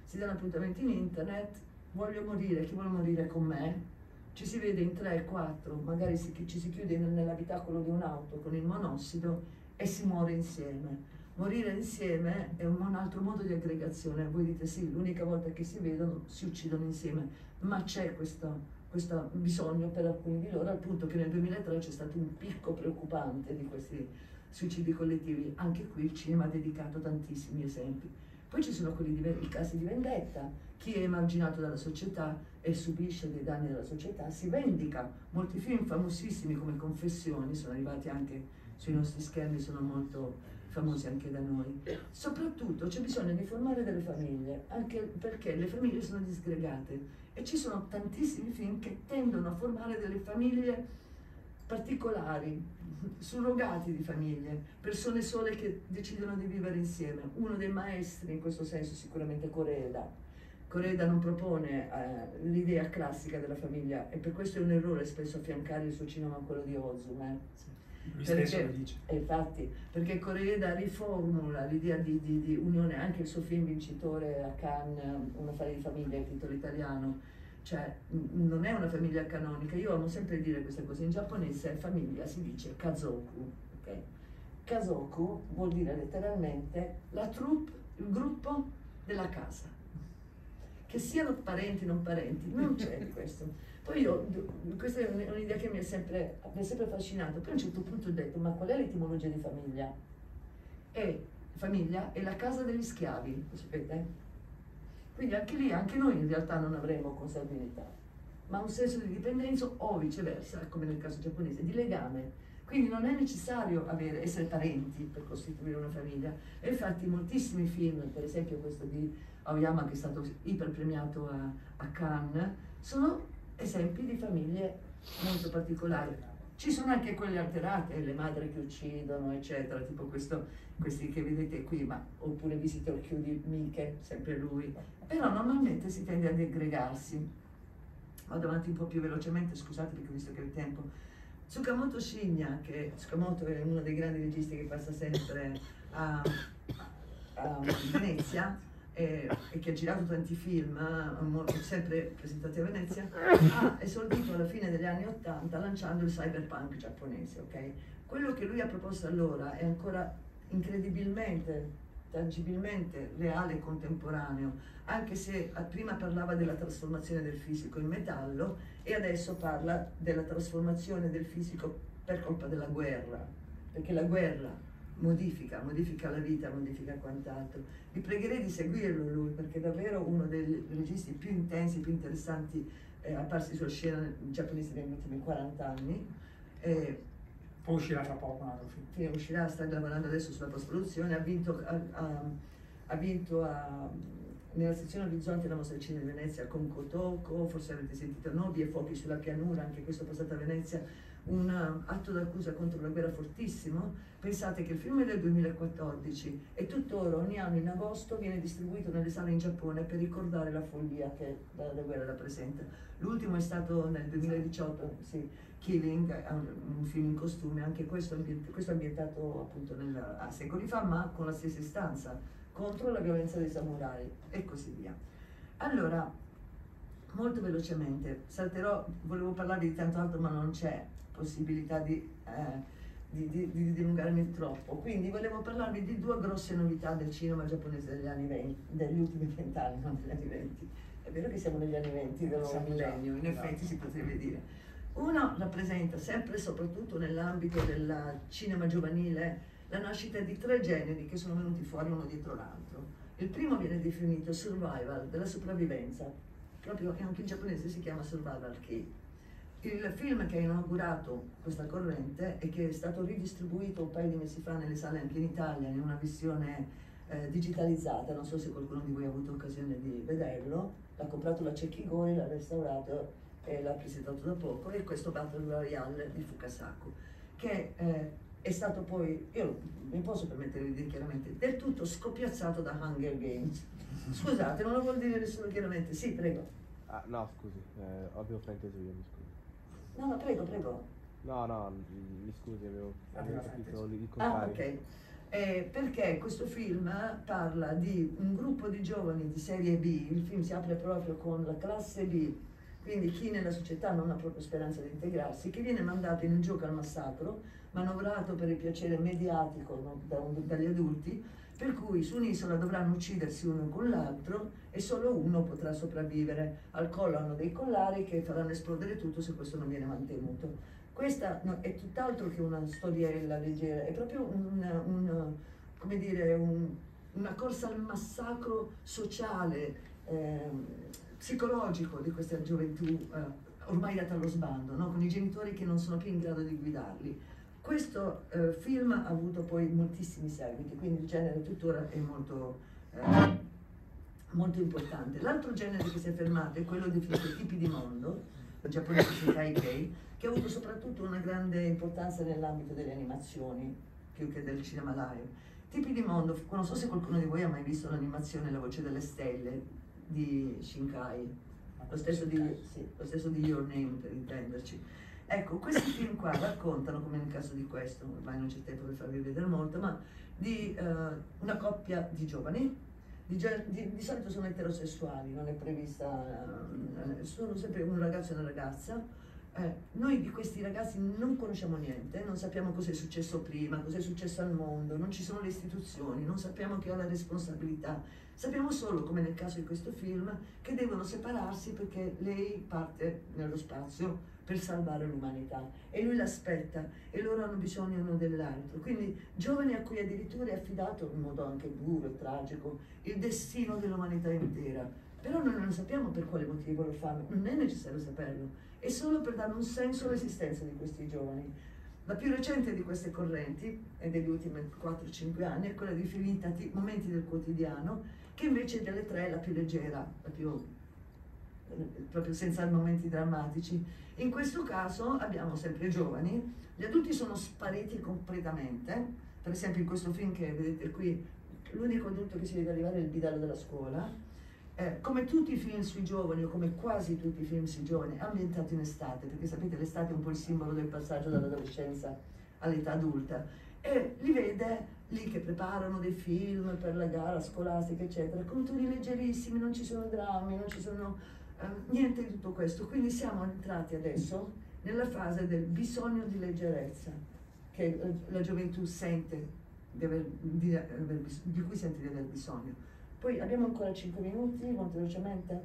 si danno appuntamenti in internet, voglio morire, chi vuole morire con me, ci si vede in tre, quattro, magari si, ci si chiude nell'abitacolo di un'auto con il monossido e si muore insieme. Morire insieme è un, un altro modo di aggregazione. Voi dite sì, l'unica volta che si vedono si uccidono insieme, ma c'è questo, questo bisogno per alcuni di loro, al punto che nel duemilatré c'è stato un picco preoccupante di questi suicidi collettivi. Anche qui il cinema ha dedicato tantissimi esempi. Poi ci sono quelli di, i casi di vendetta, chi è emarginato dalla società e subisce dei danni dalla società si vendica. Molti film famosissimi come Confessioni sono arrivati anche sui nostri schermi, sono molto famosi anche da noi. Soprattutto c'è bisogno di formare delle famiglie, anche perché le famiglie sono disgregate e ci sono tantissimi film che tendono a formare delle famiglie particolari, surrogati di famiglie, persone sole che decidono di vivere insieme. Uno dei maestri in questo senso sicuramente Koreeda. Koreeda non propone eh, l'idea classica della famiglia e per questo è un errore spesso affiancare il suo cinema a quello di Ozu. Eh. Lui Perché, stesso lo dice. infatti, perché Koreeda riformula l'idea di, di, di unione, anche il suo film vincitore a Cannes, Un affare di famiglia, il titolo italiano, cioè non è una famiglia canonica. Io amo sempre dire queste cose, in giapponese famiglia si dice kazoku, okay? Kazoku vuol dire letteralmente la troupe, il gruppo della casa, che siano parenti o non parenti, non c'è di questo. Poi io, questa è un'idea che mi, è sempre, mi è sempre affascinato, poi a un certo punto ho detto, ma qual è l'etimologia di famiglia? E famiglia è la casa degli schiavi, lo sapete? Quindi anche lì, anche noi in realtà non avremo consanguinità, ma un senso di dipendenza o viceversa, come nel caso giapponese, di legame. Quindi non è necessario avere, essere parenti per costituire una famiglia. E infatti moltissimi film, per esempio questo di Aoyama che è stato iper premiato a, a Cannes, sono esempi di famiglie molto particolari. Ci sono anche quelle alterate, le madri che uccidono, eccetera, tipo questo, questi che vedete qui, ma, oppure Visitor Q di Miike, sempre lui. Però normalmente si tende ad aggregarsi. Vado avanti un po' più velocemente, scusate perché ho visto che ho il tempo. Tsukamoto Shinya, che Tsukamoto è uno dei grandi registi che passa sempre a, a Venezia, E, e che ha girato tanti film, eh, sempre presentati a Venezia, ha esordito alla fine degli anni ottanta lanciando il cyberpunk giapponese, ok? Quello che lui ha proposto allora è ancora incredibilmente, tangibilmente reale e contemporaneo, anche se prima parlava della trasformazione del fisico in metallo e adesso parla della trasformazione del fisico per colpa della guerra, perché la guerra modifica, modifica la vita, modifica quant'altro. Vi pregherei di seguirlo lui, perché è davvero uno dei registi più intensi, più interessanti eh, apparsi sulla scena giapponese negli ultimi quaranta anni. Eh, Poi uscirà fra poco un altro film. Sì, uscirà, sta lavorando adesso sulla post-produzione, ha vinto, ha, ha, ha vinto a, nella sezione Orizzonte della Mostra del Cinema di Venezia con Kotoko, forse avete sentito Nobi e Fuochi sulla pianura, anche questo è passato a Venezia, un atto d'accusa contro la guerra fortissimo. Pensate che il film è del duemilaquattordici e tuttora ogni anno in agosto viene distribuito nelle sale in Giappone per ricordare la follia che la, la guerra rappresenta. L'ultimo è stato nel duemiladiciotto, sì, Killing, un, un film in costume, anche questo, ambient, questo ambientato appunto nel, a secoli fa, ma con la stessa istanza, contro la violenza dei samurai e così via. Allora, molto velocemente, salterò, volevo parlarvi di tanto altro ma non c'è possibilità di, eh, di, di, di dilungarmi troppo, quindi volevo parlarvi di due grosse novità del cinema giapponese degli anni venti, degli ultimi vent'anni, non degli anni venti. È vero che siamo negli anni venti del nuovo millennio, in effetti si potrebbe dire. Uno rappresenta sempre e soprattutto nell'ambito del cinema giovanile la nascita di tre generi che sono venuti fuori uno dietro l'altro. Il primo viene definito survival, della sopravvivenza, proprio anche in giapponese si chiama survival kei. Il film che ha inaugurato questa corrente e che è stato ridistribuito un paio di mesi fa nelle sale anche in Italia in una visione eh, digitalizzata, non so se qualcuno di voi ha avuto occasione di vederlo, l'ha comprato la Cecchigori, l'ha restaurato e l'ha presentato da poco, e questo Battle Royale di Fukasaku, che eh, è stato poi, io mi posso permettere di dire chiaramente, del tutto scopiazzato da Hunger Games. Scusate, non lo vuol dire nessuno chiaramente, sì, prego. Ah, no, scusi, eh, avevo frainteso io, mi scusi. No, no, prego, prego. No, no, mi scusi, avevo, avevo capito il Ah, contrario. ok. Eh, perché questo film parla di un gruppo di giovani di serie B, il film si apre proprio con la classe B, quindi chi nella società non ha proprio speranza di integrarsi, che viene mandato in un gioco al massacro, manovrato per il piacere mediatico, no, da un, dagli adulti, per cui su un'isola dovranno uccidersi uno con l'altro e solo uno potrà sopravvivere. Al collo hanno dei collari che faranno esplodere tutto se questo non viene mantenuto. Questa no, è tutt'altro che una storiella leggera, è proprio un, un, come dire, un, una corsa al massacro sociale, eh, psicologico di questa gioventù eh, ormai data allo sbando, no? Con i genitori che non sono più in grado di guidarli. Questo eh, film ha avuto poi moltissimi seguiti, quindi il genere tuttora è molto, eh, molto importante. L'altro genere che si è fermato è quello definito tipi di mondo, il giapponese Sekai, che ha avuto soprattutto una grande importanza nell'ambito delle animazioni, più che del cinema live. Tipi di mondo, non so se qualcuno di voi ha mai visto l'animazione La voce delle stelle di Shinkai, lo stesso di, sì, lo stesso di Your Name per intenderci. Ecco, questi film qua raccontano, come nel caso di questo, ormai non c'è tempo per farvi vedere molto, ma di uh, una coppia di giovani, di, di, di solito sono eterosessuali, non è prevista, uh, sono sempre un ragazzo e una ragazza. Eh, noi di questi ragazzi non conosciamo niente, non sappiamo cosa è successo prima, cosa è successo al mondo, non ci sono le istituzioni, non sappiamo chi ha la responsabilità, sappiamo solo, come nel caso di questo film, che devono separarsi perché lei parte nello spazio per salvare l'umanità e lui l'aspetta e loro hanno bisogno uno dell'altro, quindi giovani a cui addirittura è affidato in modo anche duro e tragico il destino dell'umanità intera, però noi non sappiamo per quale motivo lo fanno, non è necessario saperlo, è solo per dare un senso all'esistenza di questi giovani. La più recente di queste correnti, e degli ultimi quattro cinque anni, è quella definita Momenti del quotidiano, che invece delle tre è la più leggera, la più, proprio senza momenti drammatici. In questo caso abbiamo sempre giovani, gli adulti sono spariti completamente, per esempio in questo film che vedete qui, l'unico adulto che si vede arrivare è il bidello della scuola. Eh, come tutti i film sui giovani, o come quasi tutti i film sui giovani, ambientati in estate, perché sapete l'estate è un po' il simbolo del passaggio dall'adolescenza all'età adulta, e li vede lì che preparano dei film per la gara scolastica, eccetera, con toni leggerissimi, non ci sono drammi, non ci sono eh, niente di tutto questo. Quindi siamo entrati adesso nella fase del bisogno di leggerezza, che la, la gioventù sente, di, aver, di, aver, di cui sente di aver bisogno. Poi abbiamo ancora cinque minuti, molto velocemente.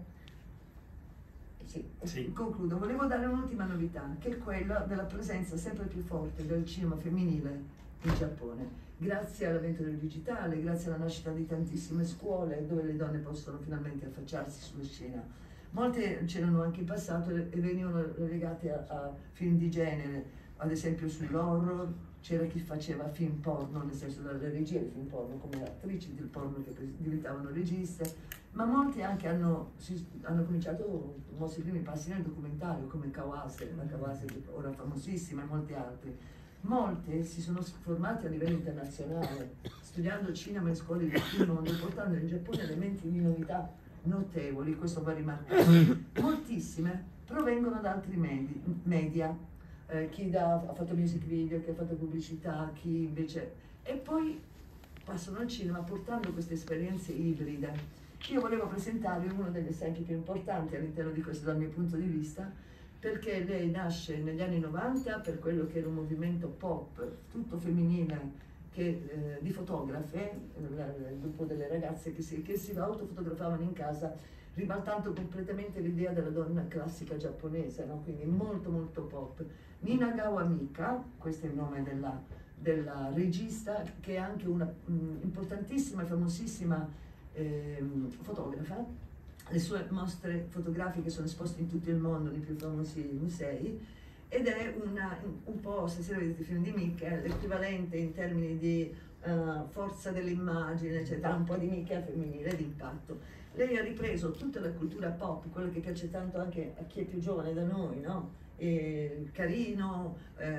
Sì, sì. Concludo. Volevo dare un'ultima novità, che è quella della presenza sempre più forte del cinema femminile in Giappone. Grazie all'avvento del digitale, grazie alla nascita di tantissime scuole dove le donne possono finalmente affacciarsi sulla scena. Molte c'erano anche in passato e venivano legate a, a film di genere, ad esempio sull'horror. C'era chi faceva film porno, nel senso della regia di film porno, come attrici del porno che diventavano registe, ma molti anche hanno, si, hanno cominciato, mossi i primi passi nel documentario, come Kawase, la Kawase ora famosissima, e molti altri. Molte si sono formate a livello internazionale, studiando cinema in scuole di tutto il mondo, portando in Giappone elementi di novità notevoli, questo va rimarcato. Moltissime provengono da altri medi, media. Eh, chi da, ha fatto music video, chi ha fatto pubblicità, chi invece... E poi passano al cinema portando queste esperienze ibride. Io volevo presentarvi uno degli esempi più importanti all'interno di questo dal mio punto di vista, perché lei nasce negli anni novanta per quello che era un movimento pop, tutto femminile, che, eh, di fotografe, il gruppo delle ragazze che si, che si autofotografavano in casa, ribaltando completamente l'idea della donna classica giapponese, no? Quindi molto molto pop. Ninagawa Mika, questo è il nome della, della regista, che è anche una mh, importantissima e famosissima eh, fotografa. Le sue mostre fotografiche sono esposte in tutto il mondo, nei più famosi musei, ed è una, un po', se si vedete i film di Mika, è l'equivalente in termini di uh, forza dell'immagine, eccetera, un po' di Mika femminile di impatto. Lei ha ripreso tutta la cultura pop, quella che piace tanto anche a chi è più giovane da noi, no? E il carino,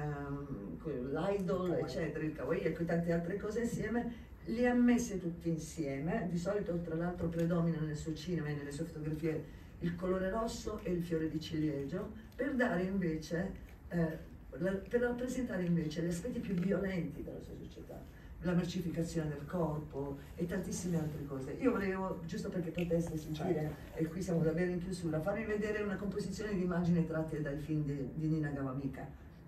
ehm, l'idol, eccetera, il kawaii e tante altre cose insieme, le ha messe tutte insieme. Di solito, tra l'altro, predomina nel suo cinema e nelle sue fotografie il colore rosso e il fiore di ciliegio, per dare invece, eh, la, per rappresentare invece gli aspetti più violenti della sua società, la mercificazione del corpo e tantissime altre cose. Io volevo, giusto perché poteste sentire, certo. e qui siamo davvero in chiusura, farvi vedere una composizione di immagini tratte dai film di, di Nina Gavamika.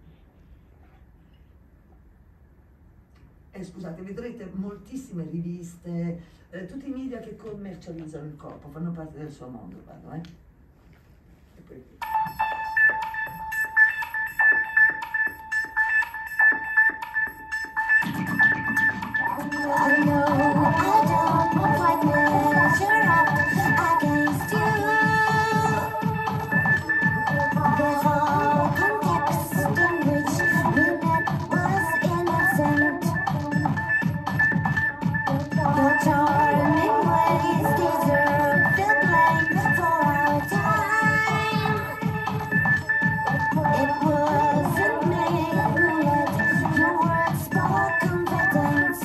Eh, scusate, vedrete moltissime riviste, eh, tutti i media che commercializzano il corpo, fanno parte del suo mondo, vanno, eh? E poi... I know I don't quite measure up against you. There's all context in which Lynette was innocent. Your charming ways deserve the blame for our time. It wasn't me who let your words spark competence.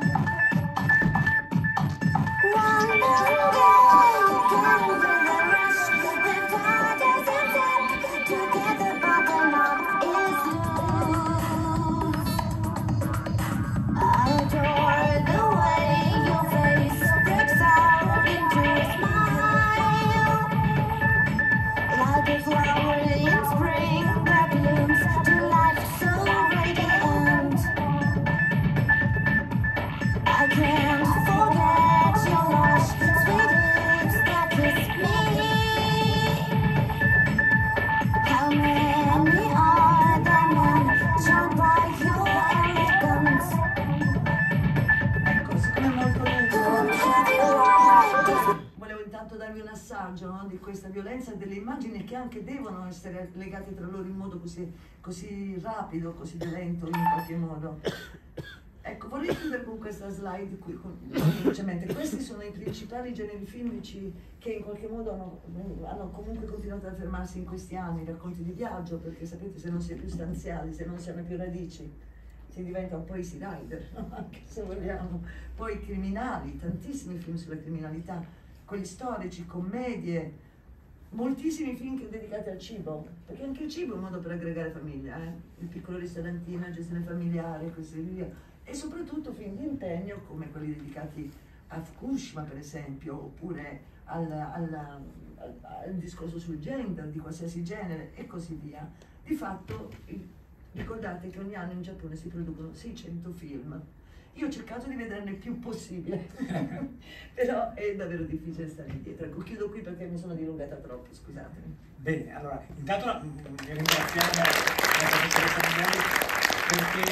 darvi un assaggio, no, di questa violenza e delle immagini che anche devono essere legate tra loro in modo così, così rapido, così violento in qualche modo. Ecco, vorrei chiudere con questa slide qui, con, velocemente. Questi sono i principali generi filmici che in qualche modo hanno, hanno comunque continuato ad affermarsi in questi anni, racconti di viaggio, perché sapete, se non si è più stanziali, se non si hanno più radici, si diventa un po' easy rider, no? Anche se vogliamo. Poi criminali, tantissimi film sulla criminalità, quelli storici, commedie, moltissimi film che dedicati al cibo, perché anche il cibo è un modo per aggregare famiglia, eh? Il piccolo ristorantino, la gestione familiare e così via. E soprattutto film di impegno come quelli dedicati a Fukushima, per esempio, oppure al, al, al, al discorso sul gender di qualsiasi genere e così via. Di fatto, ricordate che ogni anno in Giappone si producono seicento film. Io ho cercato di vederne il più possibile, però è davvero difficile stare indietro. Ecco, chiudo qui perché mi sono dilungata troppo, scusatemi. Bene, allora, intanto ringraziamo la professoressa Mignoli perché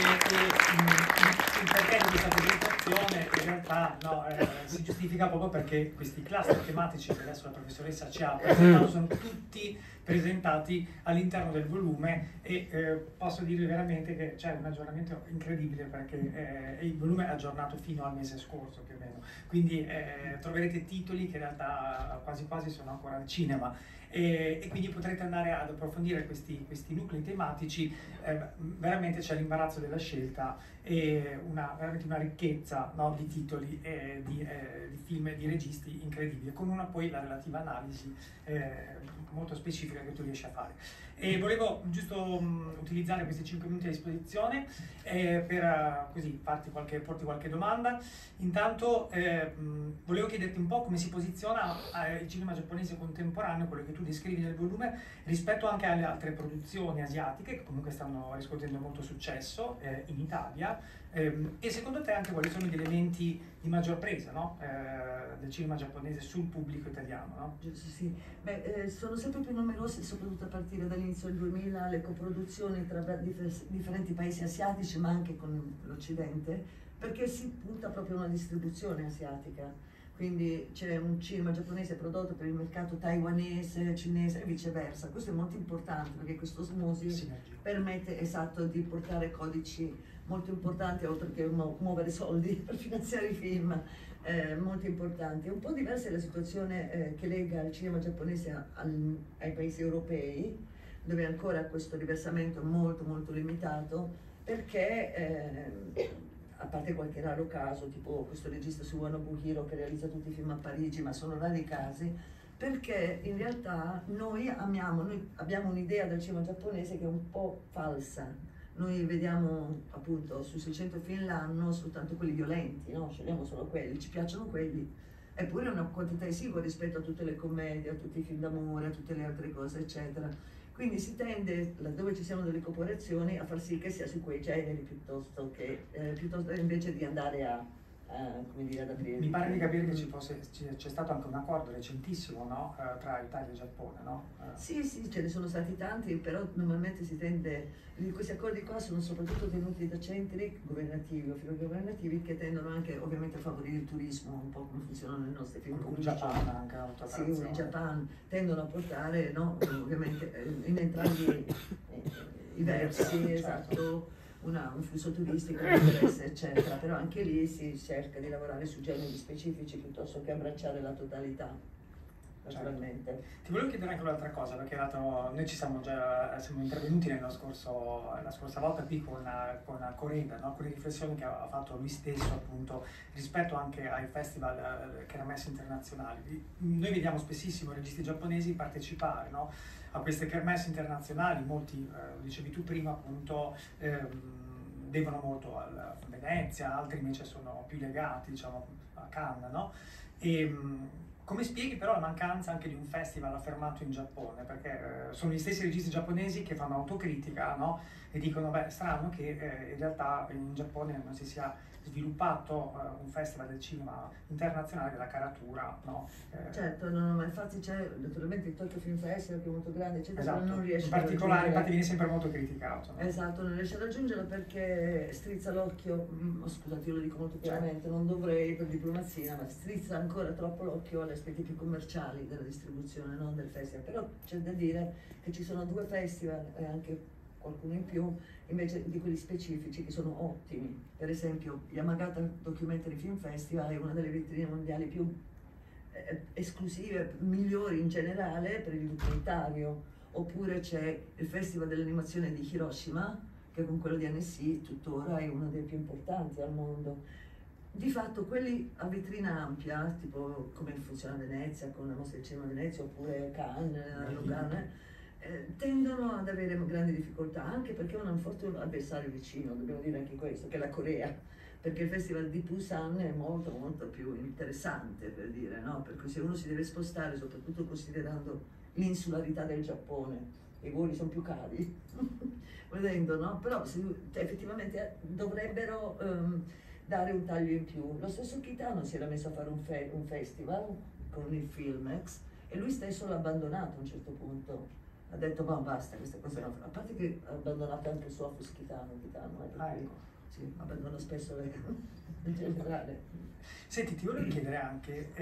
il perché di questa presentazione in realtà no, eh, si giustifica proprio perché questi cluster tematici che adesso la professoressa ci ha presentato sono tutti presentati all'interno del volume e eh, posso dirvi veramente che c'è un aggiornamento incredibile perché eh, il volume è aggiornato fino al mese scorso più o meno, quindi eh, troverete titoli che in realtà quasi quasi sono ancora al cinema. E, e quindi potrete andare ad approfondire questi, questi nuclei tematici, eh, veramente c'è l'imbarazzo della scelta e una, veramente una ricchezza, no, di titoli, e di, eh, di film e di registi incredibile, con una poi la relativa analisi eh, molto specifica che tu riesci a fare. E volevo giusto mh, utilizzare questi cinque minuti a disposizione eh, per uh, così farti qualche, porti qualche domanda. Intanto eh, mh, volevo chiederti un po' come si posiziona eh, il cinema giapponese contemporaneo, quello che tu descrivi nel volume, rispetto anche alle altre produzioni asiatiche che comunque stanno riscuotendo molto successo eh, in Italia, ehm, e secondo te anche quali sono gli elementi di maggior presa, no? eh, del cinema giapponese sul pubblico italiano, no? Giusto, sì. Beh, eh, sono sempre più numerose, soprattutto a partire dall'inizio del duemila, le coproduzioni tra differ- differenti paesi asiatici, ma anche con l'Occidente, perché si punta proprio a una distribuzione asiatica. Quindi c'è un cinema giapponese prodotto per il mercato taiwanese, cinese e viceversa. Questo è molto importante perché questo osmosi sì, permette, esatto, di portare codici molto importanti, oltre che mu- muovere soldi per finanziare i film, eh, molto importanti. È un po' diversa è la situazione eh, che lega il cinema giapponese a, al, ai paesi europei, dove ancora questo riversamento è molto molto limitato, perché eh, a parte qualche raro caso, tipo questo regista Suwano Buhiro che realizza tutti i film a Parigi, ma sono rari casi, perché in realtà noi amiamo, noi abbiamo un'idea del cinema giapponese che è un po' falsa, noi vediamo appunto su seicento film l'anno soltanto quelli violenti, no? Scegliamo solo quelli, ci piacciono quelli, eppure è una quantità esigua rispetto a tutte le commedie, a tutti i film d'amore, a tutte le altre cose, eccetera. Quindi si tende, laddove ci siano delle cooperazioni, a far sì che sia su quei generi piuttosto che, eh, piuttosto invece di andare a, a, come dire, ad aprire. Mi pare di capire che ci fosse, ci- c'è stato anche un accordo recentissimo, no? Eh, tra Italia e Giappone, no? Eh, Sì, sì, ce ne sono stati tanti, però normalmente si tende, questi accordi qua sono soprattutto tenuti da centri governativi o filogovernativi che tendono anche ovviamente a favorire il turismo, un po' come funzionano i nostri film. Con come il Giappone anche, Sì, con il Japan tendono a portare, no, ovviamente eh, in entrambi eh, i versi, Certo. esatto, una- un flusso turistico, un interesse, eccetera, però anche lì si cerca di lavorare su generi specifici piuttosto che abbracciare la totalità, naturalmente. Ti volevo chiedere anche un'altra cosa, perché l'altro- noi ci siamo già siamo intervenuti nello scorso, la scorsa volta qui con, con Coreda, no? Con le riflessioni che ha fatto lui stesso appunto rispetto anche ai festival eh, kermesse internazionali. Noi vediamo spessissimo registi giapponesi partecipare, no? A queste kermesse internazionali, molti, eh, lo dicevi tu prima appunto, ehm, devono molto a Venezia, altri invece sono più legati, diciamo, a Cannes, no? E, mh, come spieghi però la mancanza anche di un festival affermato in Giappone? Perché eh, sono gli stessi registi giapponesi che fanno autocritica, no? E dicono, beh, è strano che eh, in realtà in Giappone non si sia sviluppato eh, un festival del cinema internazionale della caratura, no? Eh, Certo, no, no, ma infatti c'è naturalmente il Tokyo Film Festival che è molto grande, eccetera, esatto. ma non riesce In a particolare, raggiungere- infatti viene sempre molto criticato, no? Esatto, non riesce a raggiungerlo perché strizza l'occhio, mm, scusate, io lo dico molto chiaramente, non dovrei per diplomazia, ma strizza ancora troppo l'occhio agli aspetti più commerciali della distribuzione, non del festival. Però c'è da dire che ci sono due festival e anche qualcuno in più invece di quelli specifici che sono ottimi. Per esempio Yamagata Documentary Film Festival è una delle vetrine mondiali più eh, esclusive, migliori in generale per il documentario. Oppure c'è il Festival dell'animazione di Hiroshima, che con quello di N S I tuttora è uno dei più importanti al mondo. Di fatto quelli a vetrina ampia, tipo come funziona a Venezia, con la mostra del cinema a Venezia, oppure Cannes, Lugano, eh, tendono ad avere grandi difficoltà, anche perché hanno un forte avversario vicino, dobbiamo dire anche questo, che è la Corea, perché il Festival di Busan è molto molto più interessante, per dire, no? Per cui se uno si deve spostare, soprattutto considerando l'insularità del Giappone, i voli sono più cari, vedendo, no? Però se, cioè, effettivamente dovrebbero um, dare un taglio in più. Lo stesso Kitano si era messo a fare un, fe un festival con il Filmex e lui stesso l'ha abbandonato a un certo punto. Ha detto, ma basta, queste cose no. A parte che ha abbandonato anche il suo Office Kitano, Kitano, eh, per Ah, cui, ecco. sì, abbandona spesso le in generale. Senti, ti volevo chiedere anche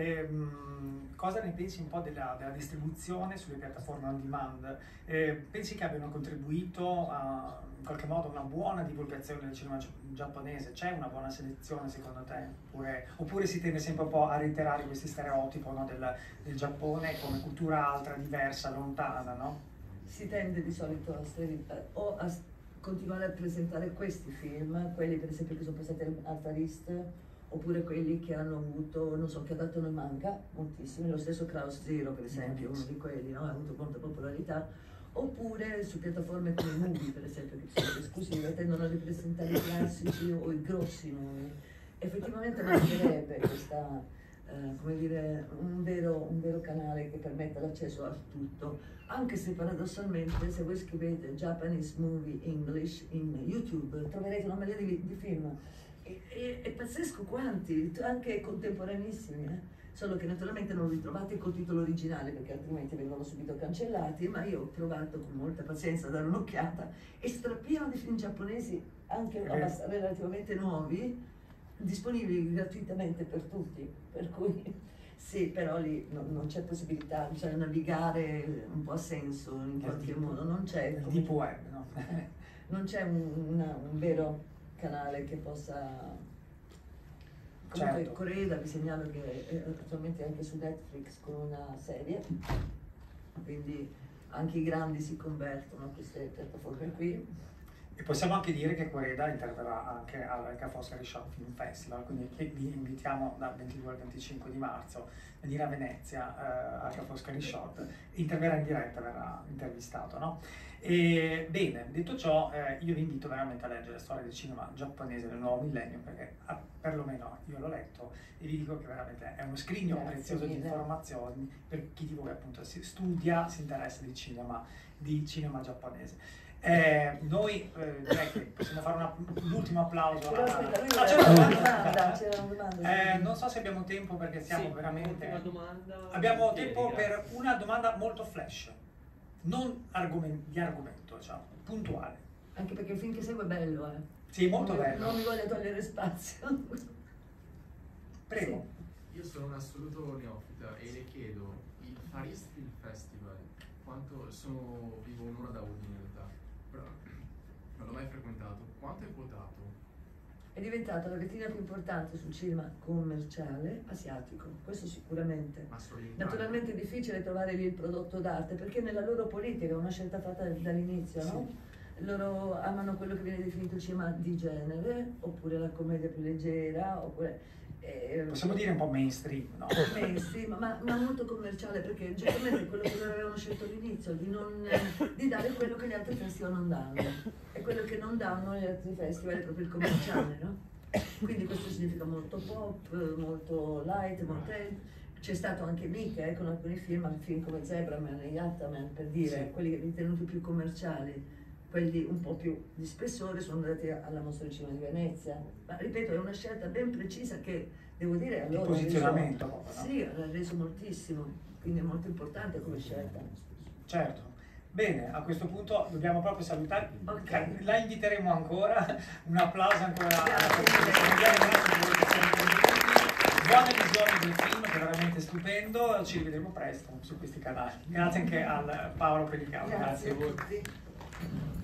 ehm, cosa ne pensi un po' della, della distribuzione sulle piattaforme on demand? Eh, pensi che abbiano contribuito a, in qualche modo a una buona divulgazione del cinema gi- giapponese? C'è una buona selezione secondo te? Oppure, oppure si tende sempre un po' a reiterare questi stereotipi, no, del, del Giappone come cultura altra, diversa, lontana, no? Si tende di solito a, steri- o a s- continuare a presentare questi film, quelli per esempio che sono passati al, al Far East, oppure quelli che hanno avuto, non so, che adattano il manga, moltissimi, lo stesso Kraus Zero per esempio, uno di quelli, no? Ha avuto molta popolarità, oppure su piattaforme come Movie per esempio, che sono esclusive, tendono a ripresentare i classici o i grossi nomi. Effettivamente mancherebbe questa, eh, come dire, un vero, un vero canale che permetta l'accesso a tutto, anche se paradossalmente se voi scrivete Japanese Movie English in YouTube troverete una marea di, di film. E, e, è pazzesco quanti, anche contemporaneissimi, eh? Solo che naturalmente non li trovate col titolo originale perché altrimenti vengono subito cancellati, ma io ho provato con molta pazienza a dare un'occhiata e strapieno di film giapponesi, anche abbastanza relativamente nuovi, disponibili gratuitamente per tutti, per cui sì, però lì non, non c'è possibilità, bisogna navigare un po' a senso in qualche modo, non c'è Il come- deep web, no? non c'è un, una- un vero canale che possa. Comunque Certo. Coreda vi segnalo che è attualmente anche su Netflix con una serie, quindi anche i grandi si convertono a queste piattaforme qui. E possiamo anche dire che Coreda interverrà anche al Ca' Foscari Shop Film Festival, quindi che vi invitiamo dal ventidue al venticinque di marzo a venire a Venezia eh, al Ca' Foscari Shop, interverrà in diretta, verrà intervistato, no? E, bene, detto ciò, eh, io vi invito veramente a leggere Storia del cinema giapponese del nuovo millennio, perché ah, perlomeno io l'ho letto e vi dico che veramente è uno scrigno Grazie prezioso di mille. informazioni per chi di voi appunto si studia, si interessa di cinema, di cinema giapponese. Eh, noi eh, direi che possiamo fare una- l'ultimo applauso. Però alla- aspetta, lui Ah, c'è aveva una una domanda. domanda, c'era una domanda. Eh, non so se abbiamo tempo perché siamo Sì, veramente. ultima domanda. Abbiamo Volentieri, tempo grazie. per una domanda molto flash, non argomen- di argomento, diciamo, puntuale. Anche perché il film che segue è bello, eh. Sì, molto non, bello. Non mi voglio togliere spazio. Prego. Io sono un assoluto neofita e le chiedo, il Far East Film Festival, quanto sono, vivo un'ora da Udine in realtà, però non l'ho mai frequentato, quanto è votato? È diventata la vetrina più importante sul cinema commerciale asiatico, questo sicuramente. Ma solo in Italia? Naturalmente è difficile trovare lì il prodotto d'arte perché nella loro politica è una scelta fatta dall'inizio, no? Loro amano quello che viene definito cinema di genere, oppure la commedia più leggera, oppure... eh, Possiamo dire un po' mainstream, no? mainstream, ma, ma molto commerciale, perché giustamente quello che loro avevano scelto all'inizio, di, non, di dare quello che gli altri festival non danno. E quello che non danno gli altri festival è proprio il commerciale, no? Quindi questo significa molto pop, molto light, molto... C'è stato anche Mica, eh, con alcuni film, film come Zebraman e Yattaman, per dire, Sì. quelli ritenuti più commerciali. Quelli un po' più di spessore sono andati alla Mostra del Cinema di Venezia. Ma ripeto, è una scelta ben precisa che, devo dire, Di allora posizionamento, proprio, no? sì, ha reso moltissimo, quindi è molto importante come scelta. Certo. Bene, a questo punto dobbiamo proprio salutare. Ok. La inviteremo ancora. Un applauso ancora alla Grazie. Commissione. Grazie per essere venuti. Buona visione del film, che è veramente stupendo. Ci rivedremo presto su questi canali. Grazie anche al Paolo Pellicano. Grazie a Grazie a voi. tutti.